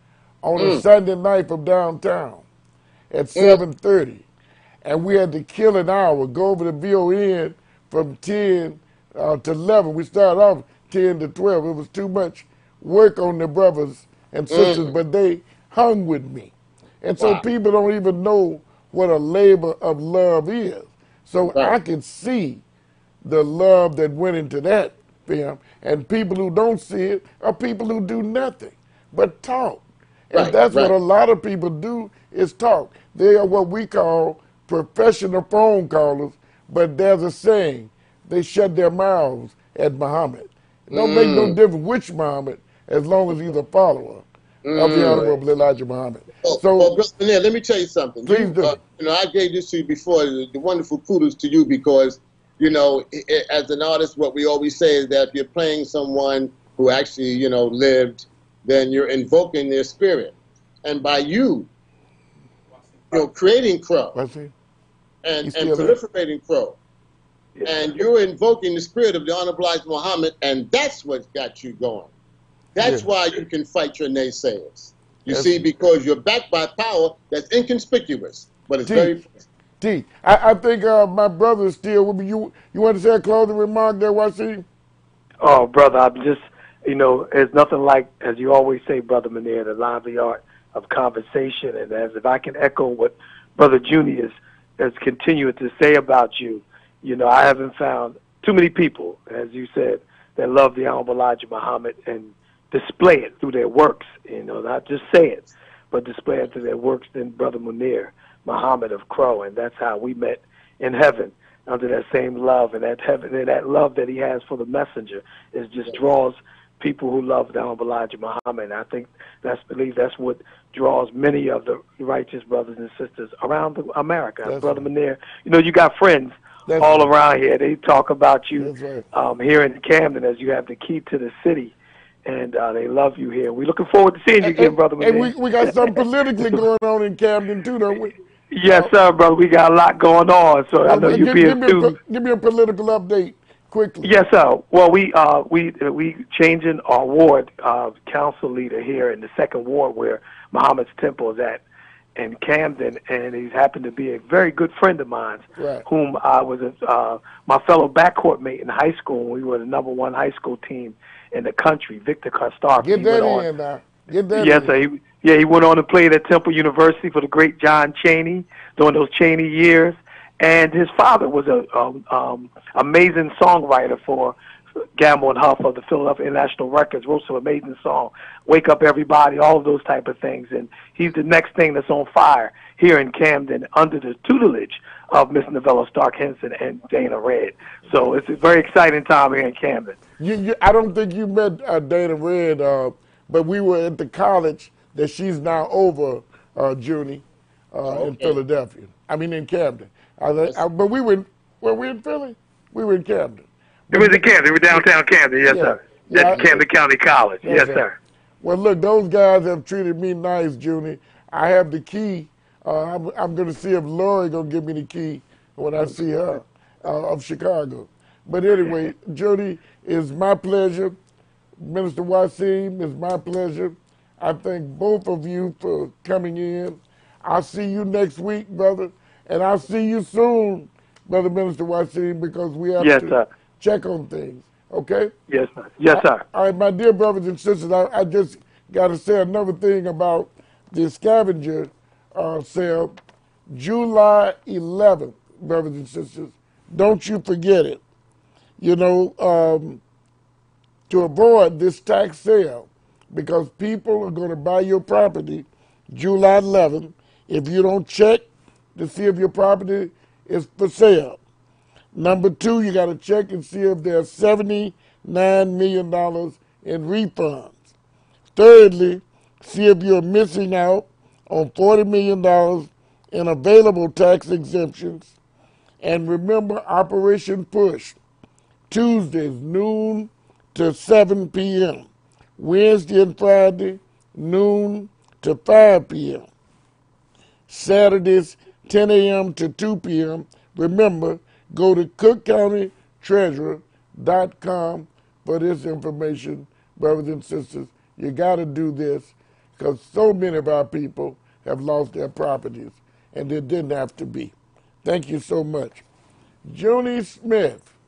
[SPEAKER 1] on a Sunday night from downtown at seven thirty. And we had to kill an hour, go over to V O N from ten uh, to eleven. We started off ten to twelve. It was too much work on the brothers and sisters,
[SPEAKER 2] Mm.
[SPEAKER 1] but they hung with me. And so
[SPEAKER 2] Wow.
[SPEAKER 1] people don't even know what a labor of love is. So
[SPEAKER 2] Right.
[SPEAKER 1] I can see the love that went into that film. And people who don't see it are people who do nothing but talk. And
[SPEAKER 2] Right,
[SPEAKER 1] that's what
[SPEAKER 2] right.
[SPEAKER 1] a lot of people do is talk. They are what we call professional phone callers, but there's a saying, they shut their mouths at Muhammad. It don't make no
[SPEAKER 2] Mm.
[SPEAKER 1] difference which Muhammad, as long as he's a follower of the
[SPEAKER 2] Mm.
[SPEAKER 1] Honorable Elijah Muhammad.
[SPEAKER 2] Oh,
[SPEAKER 1] So
[SPEAKER 2] well, Brother Munir, let me tell you something.
[SPEAKER 1] please
[SPEAKER 2] You,
[SPEAKER 1] do.
[SPEAKER 2] uh, you know, I gave this to you before. The, the wonderful kudos to you because, you know, i i as an artist, what we always say is that if you're playing someone who actually, you know, lived, then you're invoking their spirit. And by you, you know, creating Crow
[SPEAKER 1] I see.
[SPEAKER 2] and,
[SPEAKER 1] He's
[SPEAKER 2] and
[SPEAKER 1] still there.
[SPEAKER 2] proliferating Crow, and you're invoking the spirit of the Honorable Elijah Muhammad, and that's what got you going. That's
[SPEAKER 1] Yeah.
[SPEAKER 2] why you can fight your naysayers. You
[SPEAKER 1] That's-
[SPEAKER 2] see, because you're backed by power that's inconspicuous, but it's
[SPEAKER 1] T,
[SPEAKER 2] very.
[SPEAKER 1] T, I, I think uh, my brother is still with me. You, you want to say a closing remark there, Wasi?
[SPEAKER 3] Oh, brother, I'm just, you know, there's nothing like, as you always say, Brother Munir, the lively art of conversation. And as if I can echo what Brother Junior has continued to say about you, you know, I haven't found too many people, as you said, that love the Honorable Elijah Muhammad and display it through their works, you know, not just say it, but display it through their works than Brother Munir Muhammad of Crow. And that's how we met in heaven, under that same love, and that heaven and that love that he has for the messenger is just draws people who love the Honorable Elijah Muhammad. And I think that's believe that's what draws many of the righteous brothers and sisters around the, America.
[SPEAKER 1] That's
[SPEAKER 3] Brother
[SPEAKER 1] right.
[SPEAKER 3] Munir, you know, you got friends
[SPEAKER 1] That's
[SPEAKER 3] all
[SPEAKER 1] right.
[SPEAKER 3] around here. They talk about you
[SPEAKER 1] That's right.
[SPEAKER 3] um, here in Camden as you have the key to the city. And uh, they love you here. We're looking forward to seeing you again,
[SPEAKER 1] And,
[SPEAKER 3] Brother
[SPEAKER 1] and
[SPEAKER 3] Munir.
[SPEAKER 1] we, we got something politically going on in Camden, too, don't we?
[SPEAKER 3] Yes,
[SPEAKER 1] Uh,
[SPEAKER 3] sir, brother. We got a lot going on. So I
[SPEAKER 1] well,
[SPEAKER 3] know you
[SPEAKER 1] give,
[SPEAKER 3] be a
[SPEAKER 1] give, me a,
[SPEAKER 3] student.
[SPEAKER 1] po- give me a political update quickly.
[SPEAKER 3] Yes, sir. Well, we uh, we we changing our ward uh, council leader here in the second ward where Muhammad's temple is at in Camden, and he's happened to be a very good friend of mine,
[SPEAKER 1] Right.
[SPEAKER 3] whom I was uh, my fellow backcourt mate in high school. We were the number one high school team in the country. Victor Kostarski.
[SPEAKER 1] Get
[SPEAKER 3] He
[SPEAKER 1] that
[SPEAKER 3] went on.
[SPEAKER 1] in now. Get that
[SPEAKER 3] Yes,
[SPEAKER 1] in.
[SPEAKER 3] sir. He, yeah, he went on to play at Temple University for the great John Chaney during those Chaney years. And his father was a um, um, amazing songwriter for Gamble and Huff of the Philadelphia International Records. Wrote some amazing songs, "Wake Up Everybody," all of those type of things. And he's the next thing that's on fire here in Camden under the tutelage of Miss Novella Stark Henson and Dana Red. So it's a very exciting time here in Camden.
[SPEAKER 1] You, you, I don't think you met uh, Dana Red, uh, but we were at the college that she's now over, uh, Junie, uh, in
[SPEAKER 2] Okay.
[SPEAKER 1] Philadelphia. I mean, in Camden. I, think- I, but we were, in, were we in Philly? We were in Camden.
[SPEAKER 3] It was in Camden. We were downtown Camden. Yes,
[SPEAKER 1] Yeah.
[SPEAKER 3] sir.
[SPEAKER 1] Yeah,
[SPEAKER 3] At
[SPEAKER 1] I-
[SPEAKER 3] Camden County College.
[SPEAKER 1] That's
[SPEAKER 3] Yes,
[SPEAKER 1] right.
[SPEAKER 3] sir.
[SPEAKER 1] Well, look, those guys have treated me nice, Junie. I have the key. Uh, I'm, I'm going to see if Lori going to give me the key when I see her uh, of Chicago. But anyway, Junie, it's my pleasure. Minister Wasim, it's my pleasure. I thank both of you for coming in. I'll see you next week, brother. And I'll see you soon, Brother Minister Wasim, because we have
[SPEAKER 3] Yes,
[SPEAKER 1] to
[SPEAKER 3] sir.
[SPEAKER 1] check on things. Okay?
[SPEAKER 3] Yes, sir. Yes, sir.
[SPEAKER 1] All right, my dear brothers and sisters, I, I just got to say another thing about the scavenger uh, sale. July eleventh, brothers and sisters, don't you forget it. You know, um, to avoid this tax sale, because people are going to buy your property July eleventh if you don't check to see if your property is for sale. Number two, you got to check and see if there's seventy-nine million dollars in refunds. Thirdly, see if you're missing out on forty million dollars in available tax exemptions. And remember Operation Push, Tuesdays, noon to seven p m Wednesday and Friday, noon to five p m Saturdays, ten a m to two p m Remember, go to cook county treasurer dot com for this information, brothers and sisters. You got to do this because so many of our people have lost their properties, and it didn't have to be. Thank you so much. Junie Smith.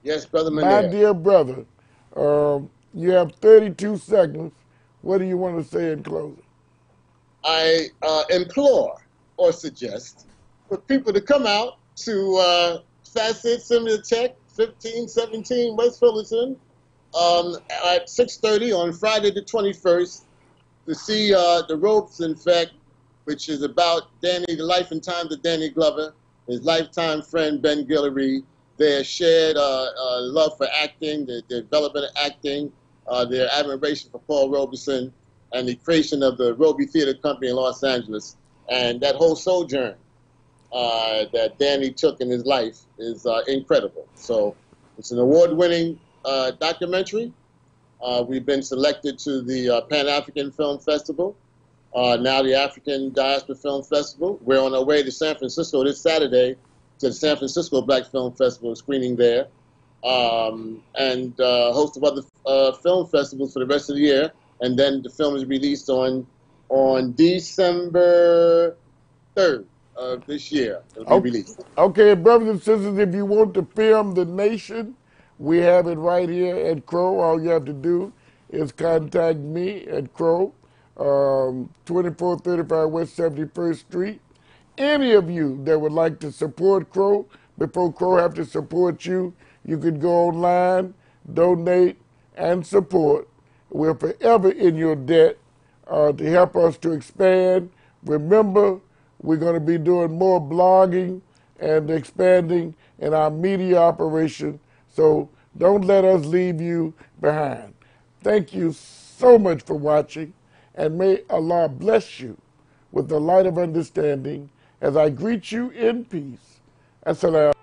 [SPEAKER 2] Yes, Brother
[SPEAKER 1] My
[SPEAKER 2] Munir.
[SPEAKER 1] dear brother, um, you have thirty-two seconds. What do you want to say in closing?
[SPEAKER 2] I uh, implore or suggest for people to come out to uh, Facet Tech, fifteen seventeen West Fullerton, um, at six thirty on Friday the twenty-first to see uh, The Ropes, in fact, which is about Danny, the life and times of Danny Glover, his lifetime friend Ben Guillory, their shared uh, uh, love for acting, their, their development of acting, uh, their admiration for Paul Robeson, and the creation of the Roby Theater Company in Los Angeles. And that whole sojourn uh, that Danny took in his life is uh, incredible. So it's an award-winning uh, documentary. Uh, we've been selected to the uh, Pan-African Film Festival, uh, now the African Diaspora Film Festival. We're on our way to San Francisco this Saturday to the San Francisco Black Film Festival, screening there, um, and uh, a host of other uh, film festivals for the rest of the year. And then the film is released on on December third of this year. It'll be
[SPEAKER 1] Okay,
[SPEAKER 2] released.
[SPEAKER 1] okay, brothers and sisters, if you want to film The Nation, we have it right here at Crow. All you have to do is contact me at Crow, um, twenty-four thirty-five West seventy-first Street. Any of you that would like to support Crow, before Crow have to support you, you could go online, donate, and support. We're forever in your debt uh, to help us to expand. Remember, we're going to be doing more blogging and expanding in our media operation. So don't let us leave you behind. Thank you so much for watching, and may Allah bless you with the light of understanding as I greet you in peace. Assalamu